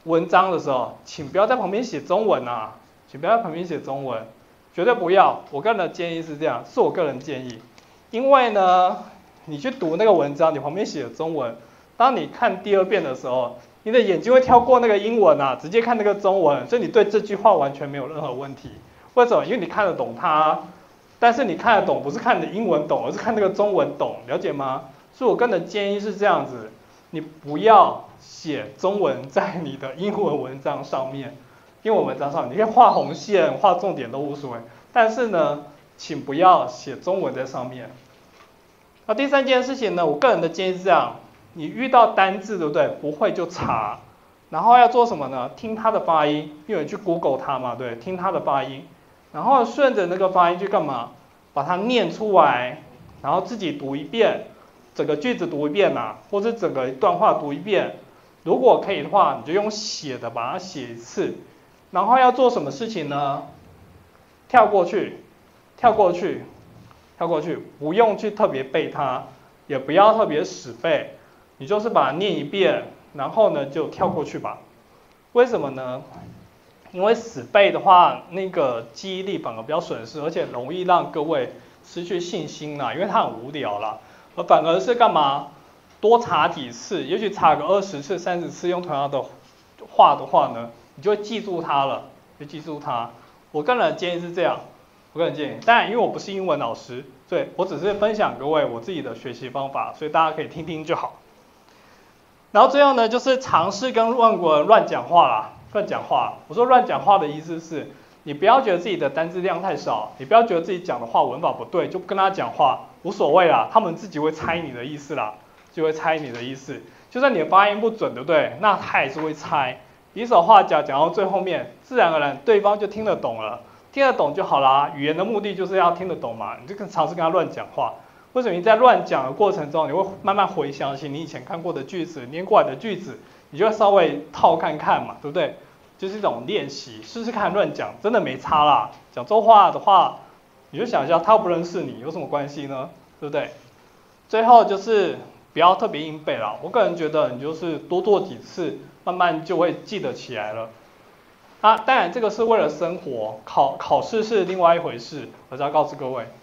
文章的时候，请不要在旁边写中文啊，请不要在旁边写中文，绝对不要。我个人的建议是这样，是我个人建议，因为呢，你去读那个文章，你旁边写的中文，当你看第二遍的时候，你的眼睛会跳过那个英文啊，直接看那个中文，所以你对这句话完全没有任何问题。为什么？因为你看得懂它，但是你看得懂不是看你的英文懂，而是看那个中文懂，了解吗？所以我个人的建议是这样子，你不要写中文在你的英文文章上面，英文文章上你可以画红线、画重点都无所谓，但是呢，请不要写中文在上面。那第三件事情呢，我个人的建议是这样，你遇到单字对不对？不会就查，然后要做什么呢？听它的发音，因为你去 Google 它嘛，对，听它的发音，然后顺着那个发音去干嘛？把它念出来，然后自己读一遍。整个句子读一遍啊，或者整个一段话读一遍，如果可以的话，你就用写的把它写一次。然后要做什么事情呢？跳过去，跳过去，跳过去，不用去特别背它，也不要特别死背，你就是把它念一遍，然后呢就跳过去吧。为什么呢？因为死背的话，那个记忆力反而比较损失，而且容易让各位失去信心啦，因为它很无聊啦。而反而是干嘛？多查几次，也许查个二十次、三十次，用同样的话的话呢，你就会记住它了，就记住它。我个人的建议是这样，我个人建议，当然因为我不是英文老师，对我只是分享各位我自己的学习方法，所以大家可以听听就好。然后最后呢，就是尝试跟外国人乱讲话啦，乱讲话。我说乱讲话的意思是，你不要觉得自己的单字量太少，你不要觉得自己讲的话文法不对，就不跟他讲话。无所谓啦，他们自己会猜你的意思啦，就会猜你的意思。就算你的发音不准，对不对？那他也是会猜。比手画脚讲到最后面，自然而然对方就听得懂了，听得懂就好啦。语言的目的就是要听得懂嘛，你就尝试跟他乱讲话。为什么你在乱讲的过程中，你会慢慢回想起你以前看过的句子、念过来的句子，你就会稍微套看看嘛，对不对？就是一种练习，试试看乱讲，真的没差啦。讲周话的话。你就想一下，他又不认识你，有什么关系呢？对不对？最后就是不要特别硬背啦，我个人觉得你就是多做几次，慢慢就会记得起来了。啊，当然这个是为了生活，考考试是另外一回事，我要告诉各位。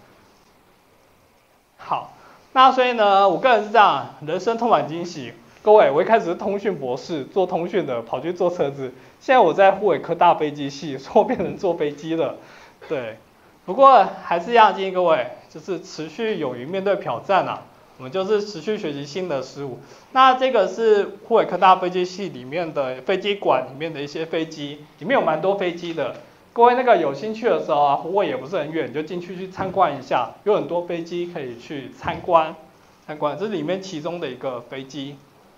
好，那所以呢，我个人是这样，人生充满惊喜。各位，我一开始是通讯博士，做通讯的，跑去做车子，现在我在护卫科大飞机系，说变成坐飞机了，对。不过还是要建议各位，就是持续勇于面对挑战啊，我们就是持续学习新的事物。那这个是护卫科大飞机系里面的飞机馆里面的一些飞机，里面有蛮多飞机的。各位那个有兴趣的时候啊，护卫也不是很远，你就进去去参观一下，有很多飞机可以去参观。参观，这是里面其中的一个飞机。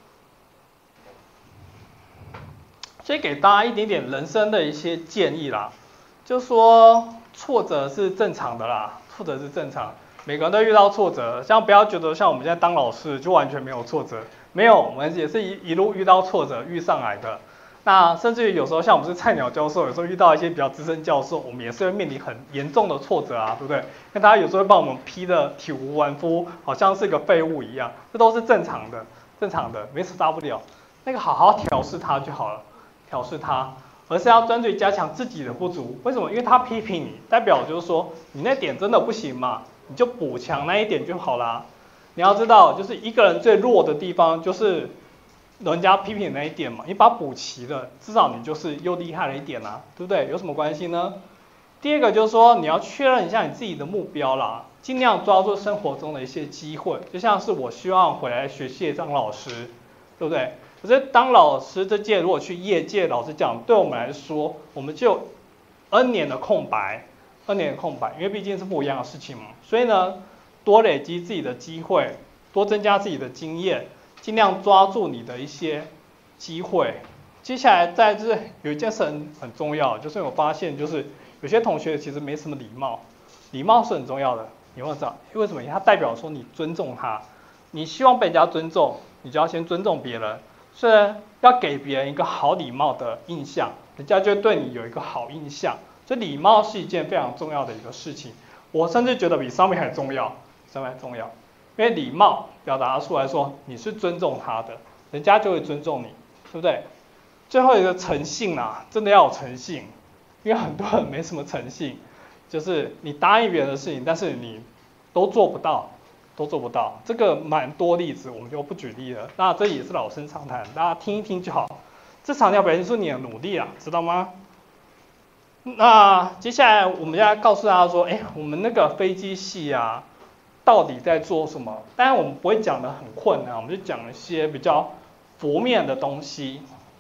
所以给大家一点点人生的一些建议啦，就说。挫折是正常的啦，挫折是正常，每个人都遇到挫折，像不要觉得像我们现在当老师就完全没有挫折，没有，我们也是一一路遇到挫折遇上来的。那甚至于有时候像我们是菜鸟教授，有时候遇到一些比较资深教授，我们也是会面临很严重的挫折啊，对不对？那大家有时候会帮我们批的体无完肤，好像是个废物一样，这都是正常的，正常的，没什么大不了。那个好好调试它就好了，调试它。而是要专注加强自己的不足，为什么？因为他批评你，代表就是说你那点真的不行嘛，你就补强那一点就好啦。你要知道，就是一个人最弱的地方就是人家批评那一点嘛，你把它补齐了，至少你就是又厉害了一点啦，对不对？有什么关系呢？第二个就是说你要确认一下你自己的目标啦，尽量抓住生活中的一些机会，就像是我希望回来学谢张老师，对不对？可是当老师这届如果去业界，老实讲，对我们来说，我们就有 N 年的空白 ，N 年的空白，因为毕竟是不一样的事情嘛。所以呢，多累积自己的机会，多增加自己的经验，尽量抓住你的一些机会。接下来再就是有一件事很很重要，就是我发现就是有些同学其实没什么礼貌，礼貌是很重要的。你要知道，为什么？因为它代表说你尊重他，你希望被人家尊重，你就要先尊重别人。所以要给别人一个好礼貌的印象，人家就会对你有一个好印象。所以礼貌是一件非常重要的一个事情，我甚至觉得比商品还重要，商品还重要。因为礼貌表达出来说你是尊重他的，人家就会尊重你，对不对？ 最后一个诚信啊，真的要有诚信，因为很多人没什么诚信，就是你答应别人的事情，但是你都做不到，都做不到，这个蛮多例子，我们就不举例了。那这也是老生常谈，大家听一听就好。这强调表现出你的努力啊，知道吗？那接下来我们要告诉大家说，哎，我们那个飞机系啊，到底在做什么？当然我们不会讲得很困难，我们就讲一些比较浮面的东西。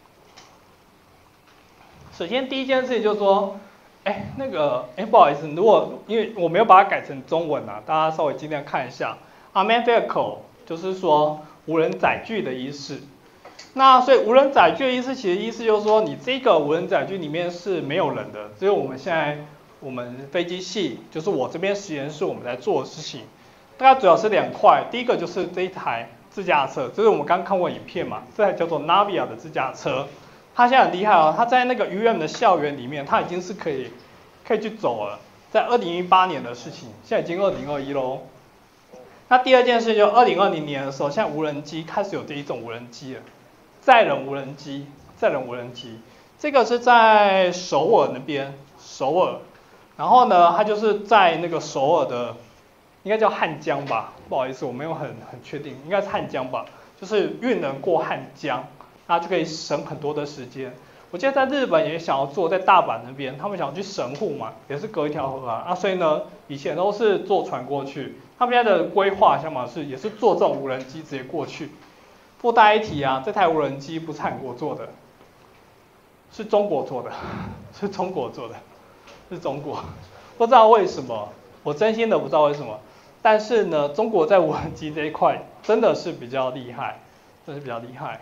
首先第一件事情就是说，哎，那个，哎，不好意思，如果因为我没有把它改成中文啊，大家稍微尽量看一下。Unmanned vehicle 就是说无人载具的意思。那所以无人载具的意思，其实意思就是说，你这个无人载具里面是没有人的，只有我们现在我们飞机系，就是我这边实验室我们在做的事情。大概主要是两块，第一个就是这一台自驾车，这是我们刚看过影片嘛，这台叫做 Navia 的自驾车。它现在很厉害哦，它在那个 U M 的校园里面，它已经是可以可以去走了，在二零一八年的事情，现在已经二零二一喽。那第二件事就二零二零年的时候，现在无人机开始有这一种无人机了，载人无人机，载人无人机，这个是在首尔那边，首尔，然后呢，它就是在那个首尔的，应该叫汉江吧，不好意思，我没有很很确定，应该是汉江吧，就是运人过汉江。那就可以省很多的时间。我记得在日本也想要做，在大阪那边，他们想要去神户嘛，也是隔一条河啊，啊，所以呢，以前都是坐船过去。他们现在的规划想法是，也是坐这种无人机直接过去。附带一提啊，这台无人机不是韩国做的，是中国做的，是中国做的，是中国。不知道为什么，我真心的不知道为什么。但是呢，中国在无人机这一块真的是比较厉害，真的是比较厉害。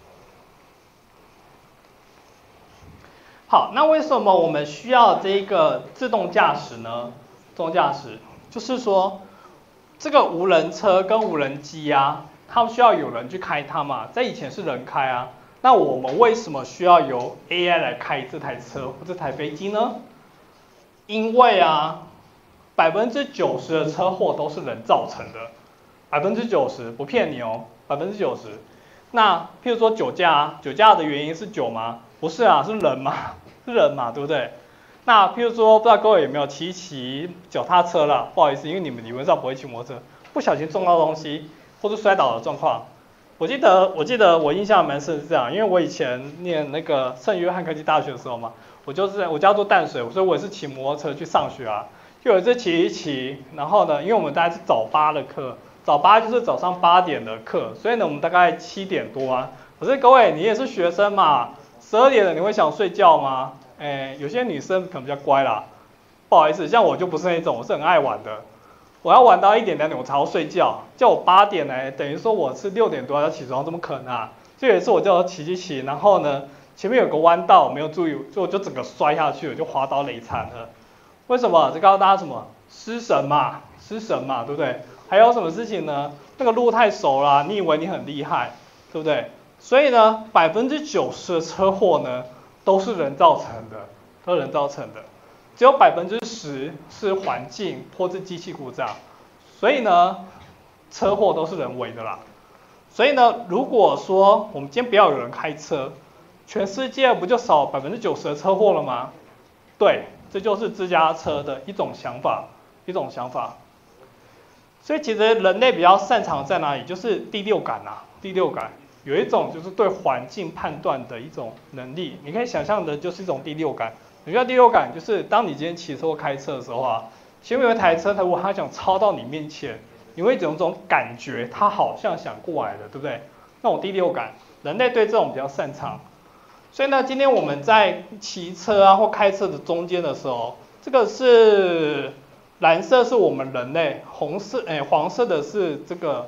好，那为什么我们需要这个自动驾驶呢？自动驾驶就是说，这个无人车跟无人机啊，它需要有人去开它嘛，在以前是人开啊。那我们为什么需要由 A I 来开这台车或这台飞机呢？因为啊，百分之九十的车祸都是人造成的，百分之九十不骗你哦，百分之九十。那譬如说酒驾啊，酒驾的原因是酒吗？不是啊，是人嘛。是人嘛，对不对？那譬如说，不知道各位有没有骑骑脚踏车啦？不好意思，因为你们理论上不会骑摩托车，不小心撞到东西或是摔倒的状况。我记得，我记得我印象蛮深是这样，因为我以前念那个圣约翰科技大学的时候嘛，我就是我家住淡水，所以我也是骑摩托车去上学啊。就有一次骑一骑，然后呢，因为我们大概是早八的课，早八就是早上八点的课，所以呢，我们大概七点多啊。可是各位，你也是学生嘛。十二点了，你会想睡觉吗？哎，有些女生可能比较乖啦，不好意思，像我就不是那种，我是很爱玩的，我要玩到一点两点我才要睡觉，叫我八点呢，等于说我是六点多要起床，怎么可能啊？所以有一次我就骑骑骑，然后呢，前面有个弯道没有注意，所以我就整个摔下去，我就滑倒累惨了。为什么？这告诉大家什么？失神嘛，失神嘛，对不对？还有什么事情呢？那个路太熟了，你以为你很厉害，对不对？所以呢，百分之九十的车祸呢都是人造成的，都是人造成的，只有百分之十是环境或是机器故障。所以呢，车祸都是人为的啦。所以呢，如果说我们今天不要有人开车，全世界不就少百分之九十的车祸了吗？对，这就是自驾车的一种想法，一种想法。所以其实人类比较擅长在哪里？就是第六感啊，第六感。有一种就是对环境判断的一种能力，你可以想象的就是一种第六感。什么叫第六感？就是当你今天骑车或开车的时候啊，前面有一台车，它如果它想超到你面前，你会有一种感觉，它好像想过来的，对不对？那种第六感，人类对这种比较擅长。所以呢，今天我们在骑车啊或开车的中间的时候，这个是蓝色是我们人类，红色哎黄色的是这个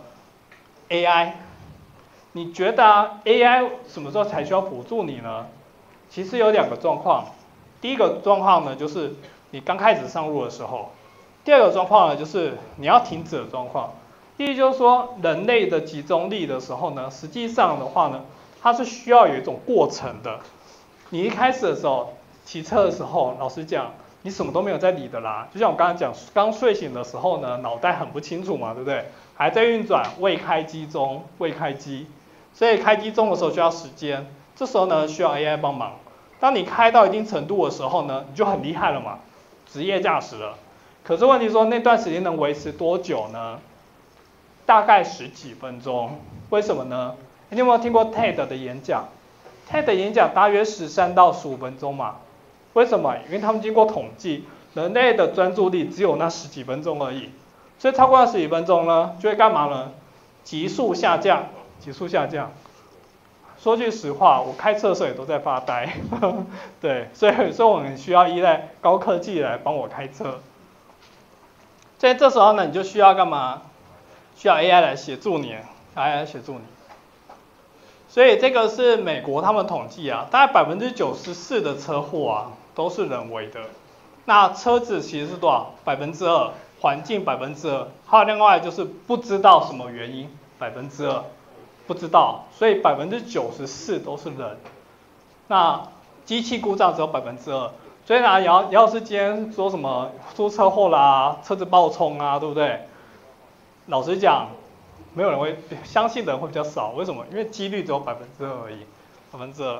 A I。你觉得啊 A I 什么时候才需要辅助你呢？其实有两个状况，第一个状况呢就是你刚开始上路的时候，第二个状况呢就是你要停止的状况。第一就是说人类的集中力的时候呢，实际上的话呢，它是需要有一种过程的。你一开始的时候骑车的时候，老实讲，你什么都没有在理的啦。就像我刚刚讲，刚睡醒的时候呢，脑袋很不清楚嘛，对不对？还在运转，未开机中，未开机。所以开机中的时候需要时间， 这时候呢需要 A I 帮忙。当你开到一定程度的时候呢，你就很厉害了嘛，职业驾驶了。可是问题说那段时间能维持多久呢？大概十几分钟。为什么呢？你有没有听过 TED 的演讲 ？TED 演讲大约十三到十五分钟嘛。为什么？因为他们经过统计，人类的专注力只有那十几分钟而已。所以超过那十几分钟呢，就会干嘛呢？急速下降，急速下降。说句实话，我开车的时候也都在发呆，对，所以所以我很需要依赖高科技来帮我开车。所以这时候呢，你就需要干嘛？需要 A I 来协助你 ，A I 来协助你。所以这个是美国他们统计啊，大概百分之九十四的车祸啊都是人为的。那车子其实是多少？百分之二，环境百分之二，还有另外就是不知道什么原因，百分之二，不知道，所以百分之九十四都是人。那机器故障只有百分之二，所以呢，你要你要是今天说什么出车祸啦，车子爆冲啊，对不对？老实讲，没有人会相信的人会比较少，为什么？因为几率只有百分之二而已，百分之二。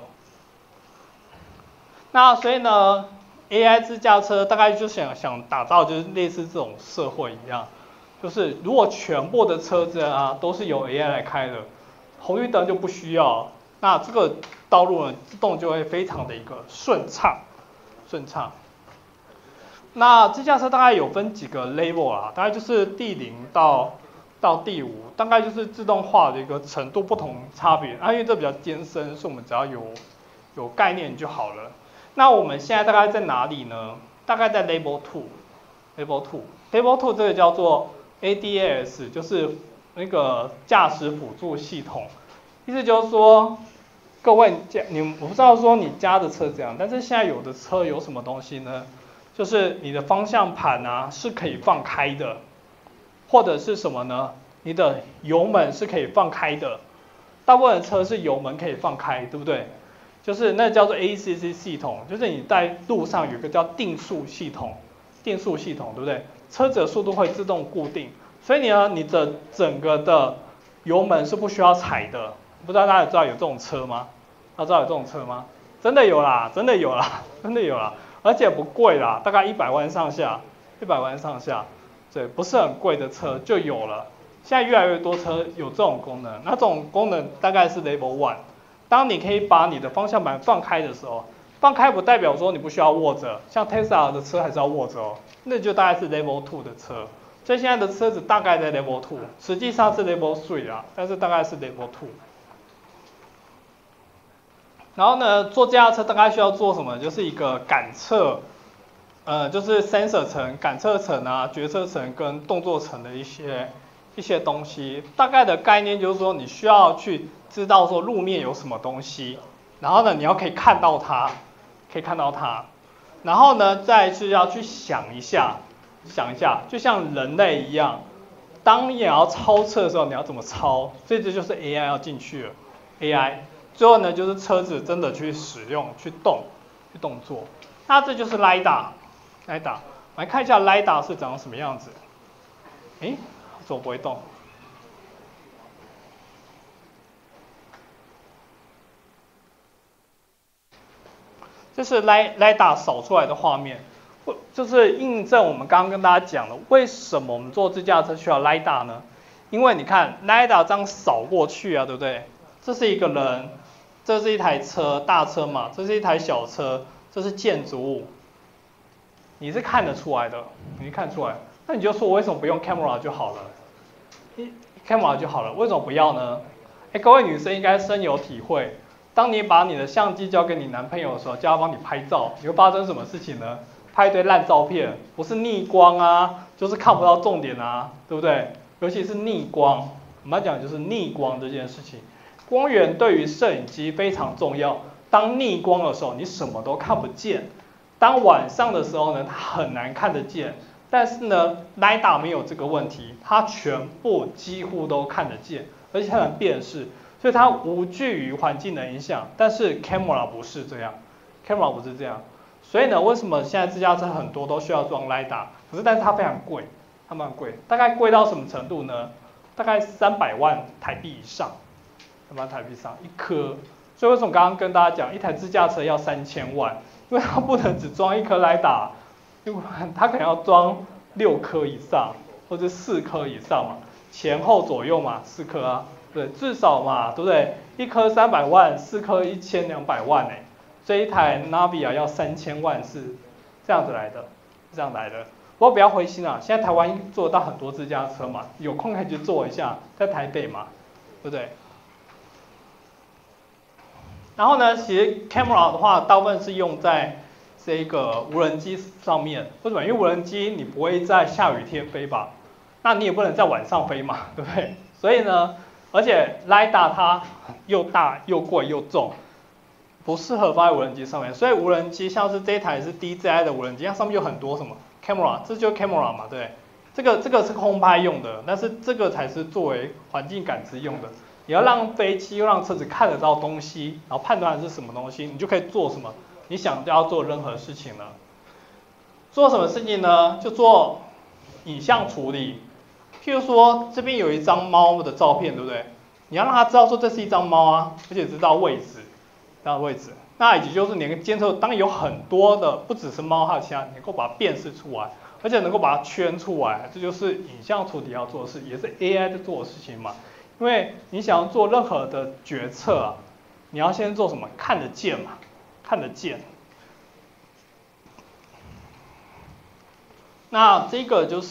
那所以呢 ，A I 自驾车大概就想想打造就是类似这种社会一样，就是如果全部的车子啊都是由 A I 来开的，红绿灯就不需要，那这个道路呢自动就会非常的一个顺畅，顺畅。那自驾车大概有分几个 level 啊，大概就是第零到到第五，大概就是自动化的一个程度不同差别。啊，因为这比较艰深，所以我们只要有有概念就好了。那我们现在大概在哪里呢？大概在 level two，level two，level two 这个叫做 A D A S， 就是那个驾驶辅助系统，意思就是说，各位你我不知道说你家的车怎样，但是现在有的车有什么东西呢？就是你的方向盘啊是可以放开的，或者是什么呢？你的油门是可以放开的。大部分的车是油门可以放开，对不对？就是那叫做 A C C 系统，就是你在路上有一个叫定速系统，定速系统对不对？车子的速度会自动固定，所以呢，你的整个的油门是不需要踩的。不知道大家知道有这种车吗？大家知道有这种车吗？真的有啦，真的有啦，真的有啦。而且不贵啦，大概一百万上下，一百万上下，对，不是很贵的车就有了。现在越来越多车有这种功能，那这种功能大概是 level one。当你可以把你的方向盘放开的时候，放开不代表说你不需要握着，像 Tesla 的车还是要握着哦，那就大概是 level two 的车。所以现在的车子大概在 level two， 实际上是 level three 啦，但是大概是 level two。然后呢，做自驾车大概需要做什么？就是一个感测，呃，就是 sensor 层、感测层啊、决策层跟动作层的一些一些东西。大概的概念就是说，你需要去知道说路面有什么东西，然后呢，你要可以看到它，可以看到它，然后呢，再是要去想一下，想一下，就像人类一样，当你也要超车的时候，你要怎么超？所以这就是 A I 要进去了 ，A I。最后呢，就是车子真的去使用、去动、去动作。那这就是 LiDAR，LiDAR， 我来看一下 LiDAR 是长什么样子。诶，怎么不会动？这是 LiDAR 扫出来的画面，就是印证我们刚刚跟大家讲的，为什么我们做自驾车需要 LiDAR 呢？因为你看 LiDAR 这样扫过去啊，对不对？这是一个人。这是一台车，大车嘛，这是一台小车，这是建筑物，你是看得出来的，你是看出来，那你就说为什么不用 camera 就好了？一 camera 就好了，为什么不要呢？哎，各位女生应该深有体会，当你把你的相机交给你男朋友的时候，叫他帮你拍照，你会发生什么事情呢？拍一堆烂照片，不是逆光啊，就是看不到重点啊，对不对？尤其是逆光，我们要讲就是逆光这件事情。光源对于摄影机非常重要。当逆光的时候，你什么都看不见；当晚上的时候呢，它很难看得见。但是呢 ，LiDAR 没有这个问题，它全部几乎都看得见，而且它能辨识，所以它无惧于环境的影响。但是 camera 不是这样 ，camera 不是这样。所以呢，为什么现在自驾车很多都需要装 LiDAR？ 可是但是它非常贵，它蛮贵，大概贵到什么程度呢？大概三百万台币以上。万台币上一颗，所所以为什么刚刚跟大家讲，一台自驾车要三千万？因为它不能只装一颗雷达，因为它可能要装六颗以上，或者四颗以上嘛，前后左右嘛，四颗啊，对，至少嘛，对不对？一颗三百万，四颗一千两百万哎，这一台 Navia 要三千万是这样子来的，这样来的。不过不要灰心啊，现在台湾做得到很多自驾车嘛，有空可以去做一下，在台北嘛，对不对？然后呢，其实 camera 的话，大部分是用在这个无人机上面。为什么？因为无人机你不会在下雨天飞吧？那你也不能在晚上飞嘛，对不对？所以呢，而且 lidar 它又大又贵又重，不适合放在无人机上面。所以无人机像是这一台是 D J I 的无人机，它上面有很多什么 camera， 这就是 camera 嘛，对不对？这个这个是空拍用的，但是这个才是作为环境感知用的。你要让飞机又让车子看得到东西，然后判断是什么东西，你就可以做什么你想要做任何事情了。做什么事情呢？就做影像处理。譬如说这边有一张猫的照片，对不对？你要让它知道说这是一张猫啊，而且知道位置，知道位置。那以及就是你监测，当然有很多的，不只是猫，还有其他，能够把它辨识出来，而且能够把它圈出来，这就是影像处理要做的事，也是 A I 在做的事情嘛。因为你想要做任何的决策啊，你要先做什么？看得见嘛，看得见。那这个就是，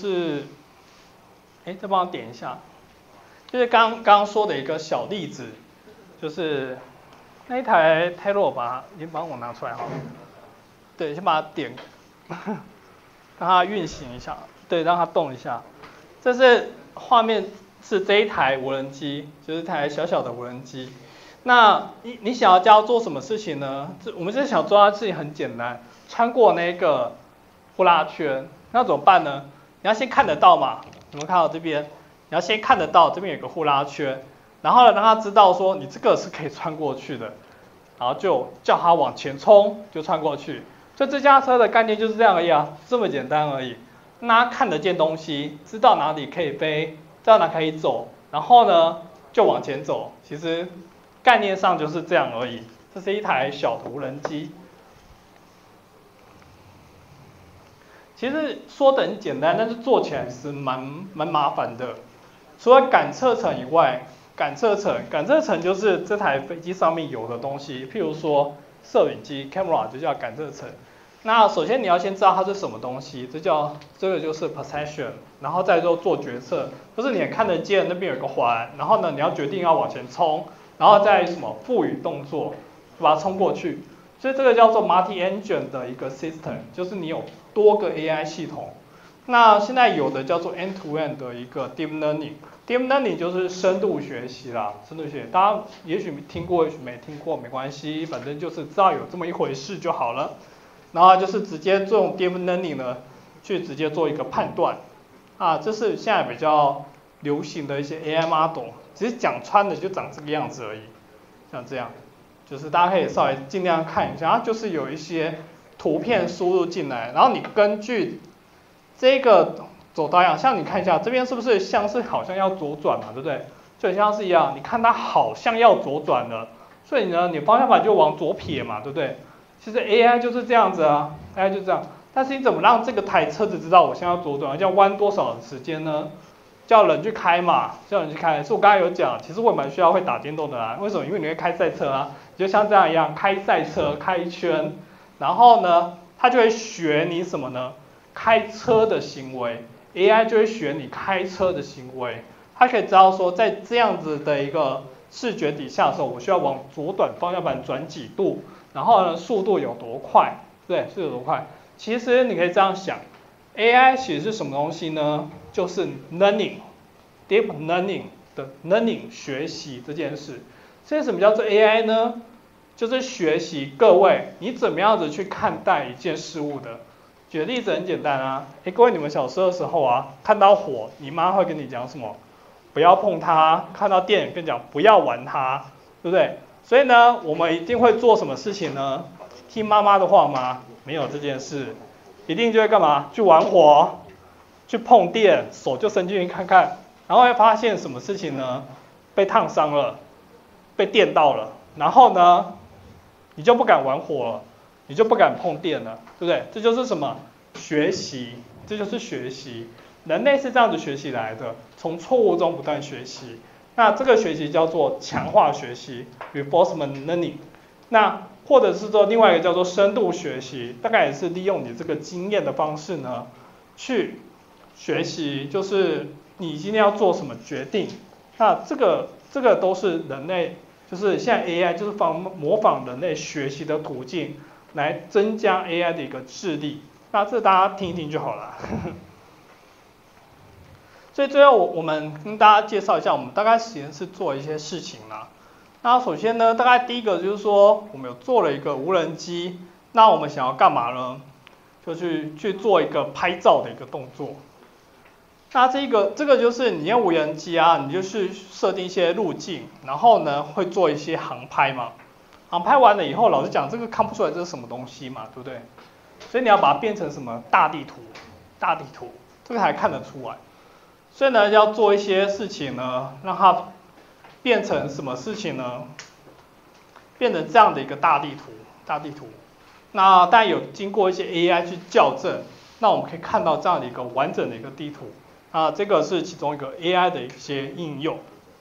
哎，再帮我点一下，就是刚刚刚说的一个小例子，就是那一台 Telo 吧，你帮我拿出来好了。对，先把它点，让它运行一下，对，让它动一下。这是画面。是这一台无人机，就是一台小小的无人机。那你你想要教做什么事情呢？这我们现在想做的事情很简单，穿过那个呼啦圈，那怎么办呢？你要先看得到嘛，你们看到这边，你要先看得到这边有个呼啦圈，然后呢让他知道说你这个是可以穿过去的，然后就叫他往前冲，就穿过去。所以这驾车的概念就是这样而已啊，这么简单而已。那他看得见东西，知道哪里可以飞。知道哪可以走，然后呢就往前走。其实概念上就是这样而已。这是一台小的无人机。其实说的很简单，但是做起来是蛮蛮麻烦的。除了感测层以外，感测层，感测层就是这台飞机上面有的东西，譬如说摄影机 （camera） 就叫感测层。那首先你要先知道它是什么东西，这叫这个就是 perception， 然后再做做决策，就是你看得见那边有个环，然后呢你要决定要往前冲，然后再什么赋予动作，把它冲过去，所以这个叫做 multi-engine 的一个 system， 就是你有多个 A I 系统。那现在有的叫做 end-to-end 的一个 deep learning，deep learning 就是深度学习啦，深度学习，大家也许听过，也许没听过，没关系，反正就是知道有这么一回事就好了。然后就是直接做用 deep learning 呢，去直接做一个判断，啊，这是现在比较流行的一些 A I model， 只是讲穿的就长这个样子而已，像这样，就是大家可以稍微尽量看一下，它就是有一些图片输入进来，然后你根据这个走道样，像你看一下这边是不是像是好像要左转嘛，对不对？就很像是一样，你看它好像要左转了，所以呢，你方向盘就往左撇嘛，对不对？其实 A I 就是这样子啊 ，A I 就这样。但是你怎么让这个台车子知道我现在要左转，要弯多少时间呢？叫人去开嘛，叫人去开。是我刚才有讲，其实我蛮需要会打电动的啦。为什么？因为你会开赛车啊，就像这样一样，开赛车开一圈，然后呢，它就会学你什么呢？开车的行为 ，A I 就会学你开车的行为，它可以知道说，在这样子的一个视觉底下的时候，我需要往左转方向盘转几度。然后呢，速度有多快？对，速度有多快？其实你可以这样想 ，A I 其实是什么东西呢？就是 learning，deep learning 的 learning 学习这件事。所以什么叫做 A I 呢？就是学习各位你怎么样子去看待一件事物的。举个例子很简单啊，哎，各位你们小时候的时候啊，看到火，你妈会跟你讲什么？不要碰它。看到电，跟你讲不要玩它，对不对？所以呢，我们一定会做什么事情呢？听妈妈的话吗？没有这件事，一定就会干嘛？去玩火，去碰电，手就伸进去看看，然后会发现什么事情呢？被烫伤了，被电到了， 然后呢，你就不敢玩火了，你就不敢碰电了，对不对？这就是什么？学习，这就是学习。人类是这样子学习来的，从错误中不断学习。那这个学习叫做强化学习 （reinforcement learning）。那或者是说另外一个叫做深度学习，大概也是利用你这个经验的方式呢，去学习，就是你今天要做什么决定。那这个这个都是人类，就是现在 A I 就是仿模仿人类学习的途径，来增加 A I 的一个智力。那这大家听一听就好了。所以最后我们跟大家介绍一下，我们大概实验室做一些事情啦。那首先呢，大概第一个就是说，我们有做了一个无人机，那我们想要干嘛呢？就去去做一个拍照的一个动作。那这个这个就是你用无人机啊，你就是设定一些路径，然后呢会做一些航拍嘛。航拍完了以后，老实讲，这个看不出来这是什么东西嘛，对不对？所以你要把它变成什么大地图，大地图，这个才看得出来。所以呢，要做一些事情呢，让它变成什么事情呢？变成这样的一个大地图，大地图。那当然有经过一些 A I 去校正，那我们可以看到这样的一个完整的一个地图。啊，这个是其中一个 A I 的一些应用。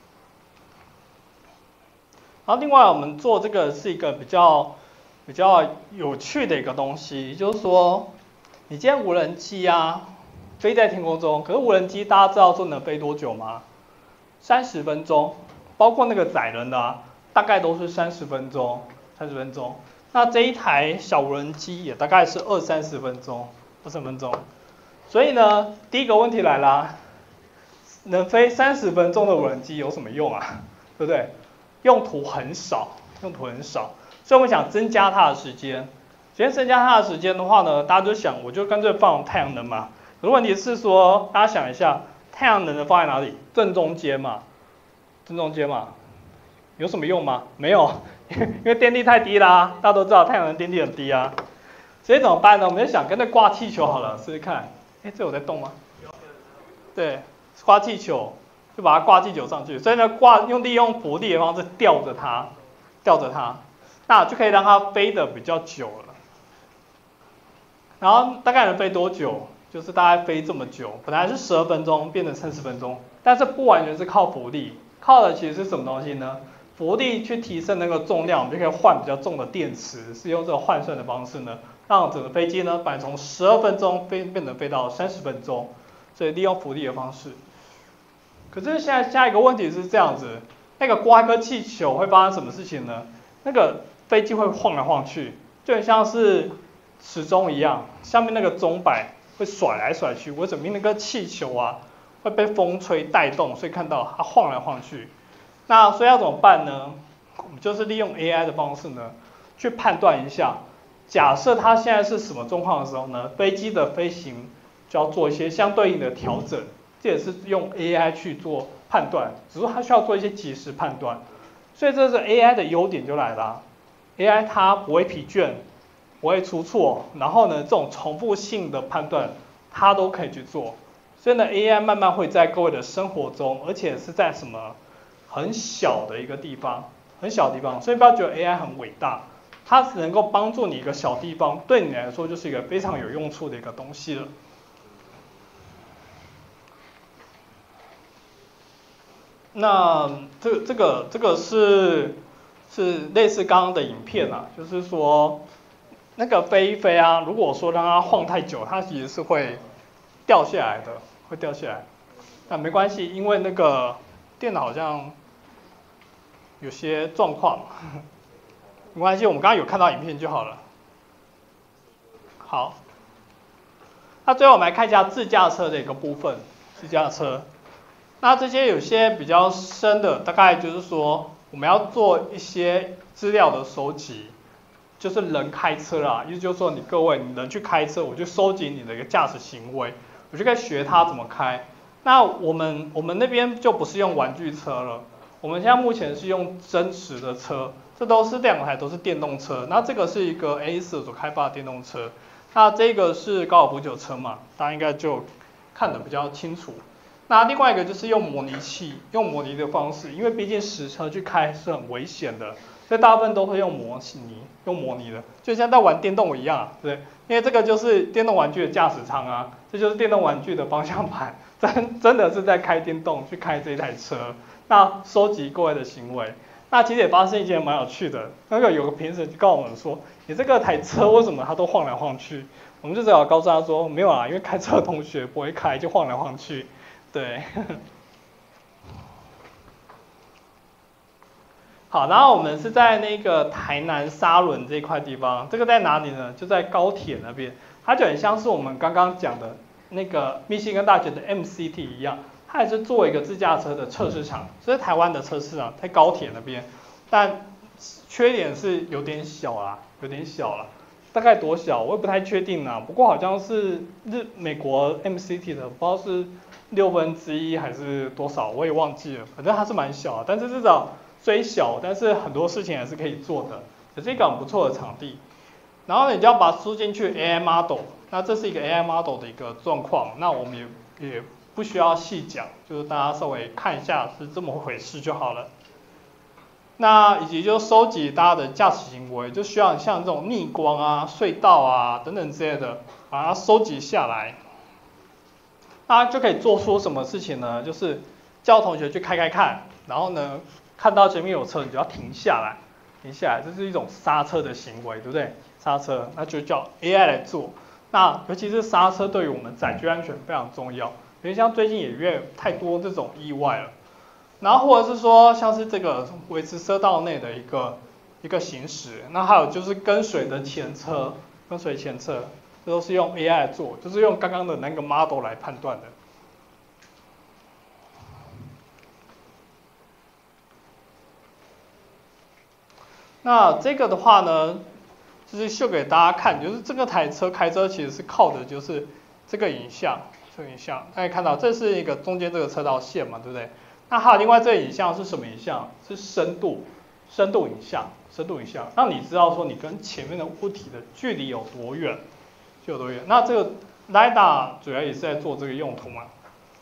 然后另外我们做这个是一个比较比较有趣的一个东西，就是说，你今天无人机啊飞在天空中，可是无人机大家知道说能飞多久吗？三十分钟，包括那个载人的啊，大概都是三十分钟，三十分钟。那这一台小无人机也大概是二三十分钟，二十分钟。所以呢，第一个问题来啦，能飞三十分钟的无人机有什么用啊？对不对？用途很少，用途很少。所以我们想增加它的时间。先增加它的时间的话呢，大家就想，我就干脆放太阳能嘛。可是问题是说，大家想一下，太阳能的放在哪里？正中间嘛，正中间嘛，有什么用吗？没有，因为电力太低啦。大家都知道太阳能电力很低啊。所以怎么办呢？我们就想跟着挂气球好了，试试看。哎，这有在动吗？对，挂气球，就把它挂气球上去。所以呢，挂用利用浮力的方式吊着它，吊着它，那就可以让它飞得比较久了。然后大概能飞多久？就是大概飞这么久，本来是十二分钟变成三十分钟，但是不完全是靠浮力，靠的其实是什么东西呢？浮力去提升那个重量，我们就可以换比较重的电池，是用这个换算的方式呢，让整个飞机呢，本来从十二分钟飞变成飞到三十分钟，所以利用浮力的方式。可是现在下一个问题是这样子，那个刮一颗气球会发生什么事情呢？那个飞机会晃来晃去，就很像是时钟一样，下面那个钟摆会甩来甩去，为什么？因为那个气球啊会被风吹带动，所以看到它晃来晃去。那所以要怎么办呢？我们就是利用 A I 的方式呢，去判断一下，假设它现在是什么状况的时候呢，飞机的飞行就要做一些相对应的调整，这也是用 A I 去做判断，只是说它需要做一些即时判断。所以这是 A I 的优点就来了 ，A I 它不会疲倦，不会出错，然后呢，这种重复性的判断它都可以去做。所以呢 ，A I 慢慢会在各位的生活中，而且是在什么很小的一个地方，很小的地方，所以不要觉得 A I 很伟大，它只能够帮助你一个小地方，对你来说就是一个非常有用处的一个东西了。那这这个这个是是类似刚刚的影片啊，就是说那个飞一飞啊，如果说让它晃太久，它其实是会掉下来的，会掉下来。那没关系，因为那个电脑好像有些状况，没关系，我们刚刚有看到影片就好了。好，那最后我们来看一下自驾车的一个部分，自驾车。那这些有些比较深的，大概就是说我们要做一些资料的收集，就是人开车啦，意思就是说你各位你人去开车，我就收集你的一个驾驶行为，我就可以学它怎么开。那我们我们那边就不是用玩具车了，我们现在目前是用真实的车，这都是两台都是电动车。那这个是一个 A 四 所开发的电动车，那这个是高尔夫球车嘛，大家应该就看得比较清楚。那另外一个就是用模拟器，用模拟的方式，因为毕竟实车去开是很危险的，所所以大部分都会用模拟，用模拟的，就像在玩电动一样，对不对？因为这个就是电动玩具的驾驶舱啊，这就是电动玩具的方向盘，真真的是在开电动去开这台车，那收集各位的行为。那其实也发生一件蛮有趣的，那个有个评审就告诉我们说，你这个台车为什么它都晃来晃去？我们就只好告诉他说，没有啊，因为开车的同学不会开，就晃来晃去，对。好，然后我们是在那个台南沙仑这一块地方，这个在哪里呢？就在高铁那边，它就很像是我们刚刚讲的那个密西根大学的 M C T 一样，它也是做一个自驾车的测试场，这是台湾的测试场，在高铁那边，但缺点是有点小啦，有点小啦，大概多小我也不太确定啦，不过好像是日美国 M C T 的，不知道是六分之一还是多少，我也忘记了，反正它是蛮小的，但是至少。虽小，但是很多事情还是可以做的，也是一个很不错的场地。然后你就要把它输进去 A I model， 那这是一个 A I model 的一个状况，那我们也也不需要细讲，就是大家稍微看一下是这么回事就好了。那以及就收集大家的驾驶行为，就需要像这种逆光啊、隧道啊等等之类的，把它收集下来。那就可以做出什么事情呢？就是叫同学去开开看，然后呢。看到前面有车，你就要停下来，停下来，这是一种刹车的行为，对不对？刹车，那就叫 A I 来做。那尤其是刹车对于我们载具安全非常重要，因为像最近也越太多这种意外了。然后或者是说像是这个维持车道内的一个一个行驶，那还有就是跟随的前车，跟随前车，这都是用 A I 来做，就是用刚刚的那个 model 来判断的。那这个的话呢，就是秀给大家看，就是这个台车开车其实是靠的就是这个影像，这个影像，大家看到这是一个中间这个车道线嘛，对不对？那还有另外这个影像是什么影像？是深度，深度影像，深度影像，让你知道说你跟前面的物体的距离有多远，就有多远。那这个 LiDAR 主要也是在做这个用途嘛。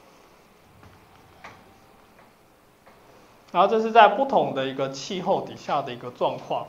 然后这是在不同的一个气候底下的一个状况，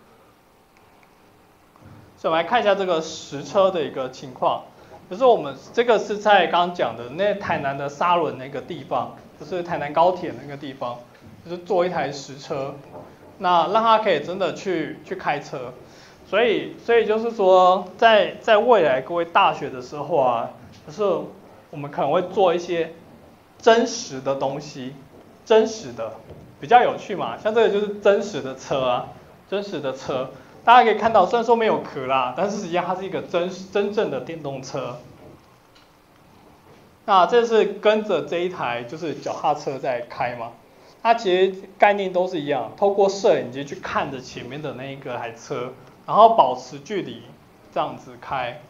所以我们来看一下这个实车的一个情况，就是我们这个是在刚刚讲的那台南的沙仑那个地方，就是台南高铁那个地方，就是做一台实车，那让它可以真的去去开车，所以所以就是说在在未来各位大学的时候啊，就是我们可能会做一些真实的东西。真实的比较有趣嘛，像这个就是真实的车啊，真实的车，大家可以看到，虽然说没有壳啦，但是实际上它是一个真真正的电动车。那这是跟着这一台就是脚踏车在开嘛，它其实概念都是一样，透过摄影机去看着前面的那一个台车，然后保持距离，这样子开。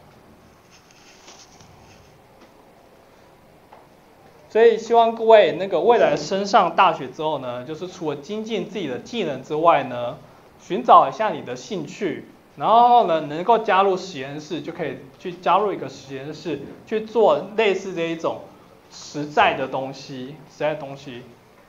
所以希望各位那个未来升上大学之后呢，就是除了精进自己的技能之外呢，寻找一下你的兴趣，然后呢能够加入实验室，就可以去加入一个实验室去做类似这一种实在的东西，实在的东西。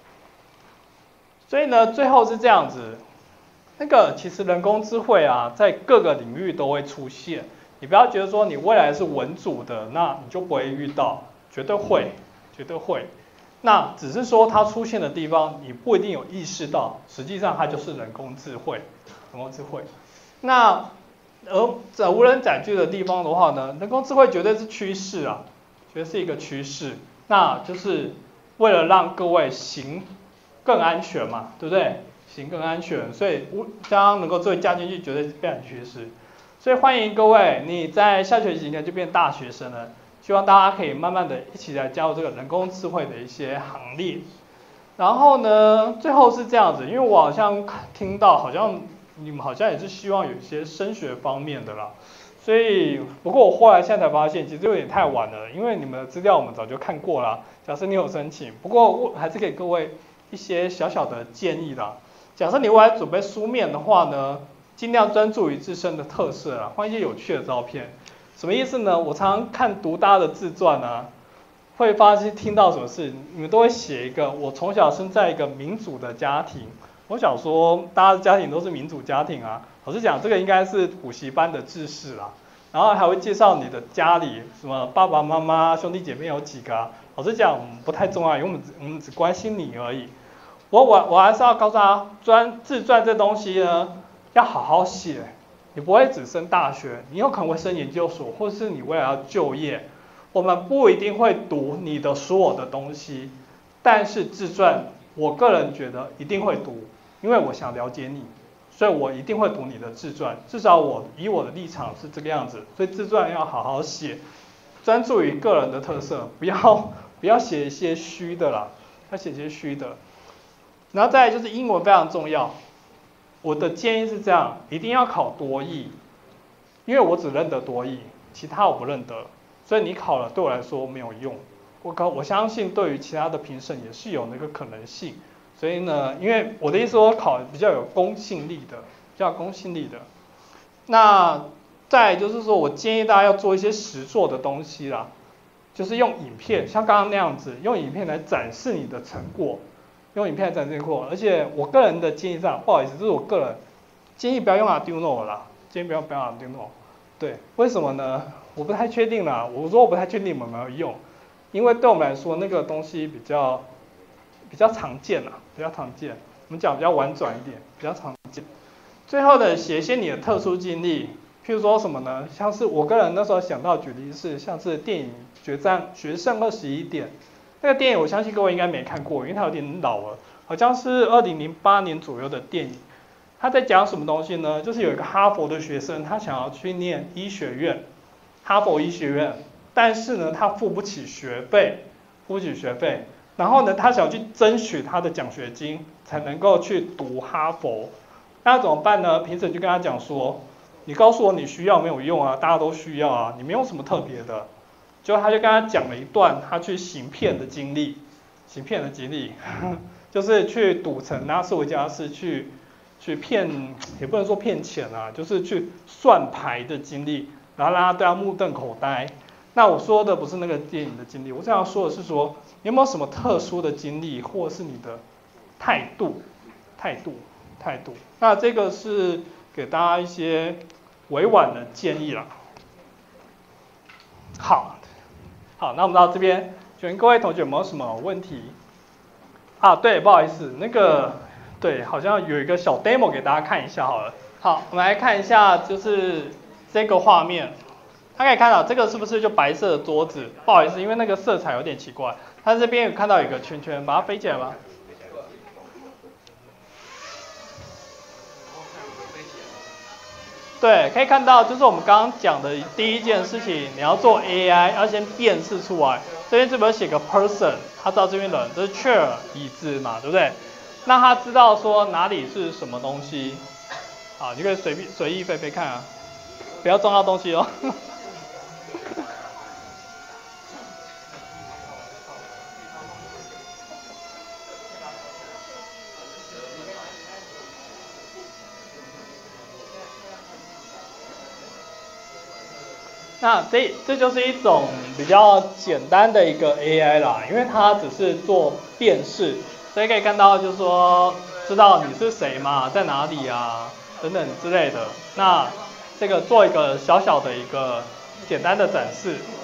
所以呢，最后是这样子，那个其实人工智慧啊，在各个领域都会出现，你不要觉得说你未来是文组的，那你就不会遇到，绝对会。绝对会，那只是说它出现的地方你不一定有意识到，实际上它就是人工智慧，人工智慧。那而在无人载具的地方的话呢，人工智慧绝对是趋势啊，绝对是一个趋势。那就是为了让各位行更安全嘛，对不对？行更安全，所以将能够智慧加进去，绝对是非常趋势。所以欢迎各位，你在下学期呢就变大学生了。希望大家可以慢慢的一起来加入这个人工智慧的一些行列。然后呢，最后是这样子，因为我好像听到好像你们好像也是希望有一些升学方面的啦，所以不过我后来现在才发现，其实有点太晚了，因为你们的资料我们早就看过了。假设你有申请，不过我还是给各位一些小小的建议啦。假设你未来准备书面的话呢，尽量专注于自身的特色啦，换一些有趣的照片。什么意思呢？我常常看读大家的自传啊，会发现听到什么事，你们都会写一个我从小生在一个民主的家庭， 我想说，大家的家庭都是民主家庭啊。老实讲，这个应该是补习班的知识啦。然后还会介绍你的家里什么爸爸妈妈、兄弟姐妹有几个、啊。老实讲，不太重要，因为我们我们只关心你而已。我我我还是要告诉他，专自传这东西呢，要好好写。你不会只升大学，你有可能会升研究所，或是你未来要就业。我们不一定会读你的所有的东西，但是自传，我个人觉得一定会读，因为我想了解你，所以我一定会读你的自传。至少我以我的立场是这个样子，所以自传要好好写，专注于个人的特色，不要不要写一些虚的啦，要写一些虚的。然后再来就是英文非常重要，我的建议是这样，一定要考多益，因为我只认得多益，其他我不认得。所以你考了对我来说没有用，我考我相信对于其他的评审也是有那个可能性，所以呢，因为我的意思说考比较有公信力的，比较有公信力的。那再来就是说我建议大家要做一些实作的东西啦，就是用影片，像刚刚那样子，用影片来展示你的成果，用影片来展示成果。而且我个人的建议上，不好意思，这是我个人建议不要用 Arduino 啦，建议不要不要 Arduino。对，为什么呢？我不太确定啦，我说我不太确定你们有没有用，因为对我们来说那个东西比较比较常见啦，比较常见。我们讲比较婉转一点，比较常见。最后的写一些你的特殊经历，譬如说什么呢？像是我个人那时候想到举例是，像是电影《决战决胜二十一点》那个电影，我相信各位应该没看过，因为它有点老了，好像是二零零八年左右的电影。他在讲什么东西呢？就是有一个哈佛的学生，他想要去念医学院。哈佛医学院，但是呢，他付不起学费，付不起学费，然后呢，他想去争取他的奖学金，才能够去读哈佛。那怎么办呢？评审就跟他讲说，你告诉我你需要没有用啊，大家都需要啊，你没有什么特别的。结果他就跟他讲了一段他去行骗的经历，行骗的经历，就是去赌城拉斯维加斯去去骗，也不能说骗钱啊，就是去算牌的经历。然后让他对他目瞪口呆。那我说的不是那个电影的经历，我想要说的是说，你有没有什么特殊的经历，或是你的态度、态度、态度？那这个是给大家一些委婉的建议啦。好，好，那我们到这边，请问各位同学有没有什么问题？啊，对，不好意思，那个对，好像有一个小 demo 给大家看一下好了。好，我们来看一下，就是。这个画面，大家可以看到这个是不是就白色的桌子？不好意思，因为那个色彩有点奇怪。它这边有看到有个圈圈，把它飞起来吧。对，可以看到就是我们刚刚讲的第一件事情，你要做 A I， 要先辨识出来。这边这边写个 person， 他知道这边人，这是 chair 椅子嘛，对不对？那他知道说哪里是什么东西，好，你可以随便随意飞飞看啊。不要撞到东西哦。那这这就是一种比较简单的一个 A I 啦，因为它只是做辨识，所以可以看到就是说知道你是谁嘛，在哪里啊等等之类的。那这个做一个小小的一个简单的展示。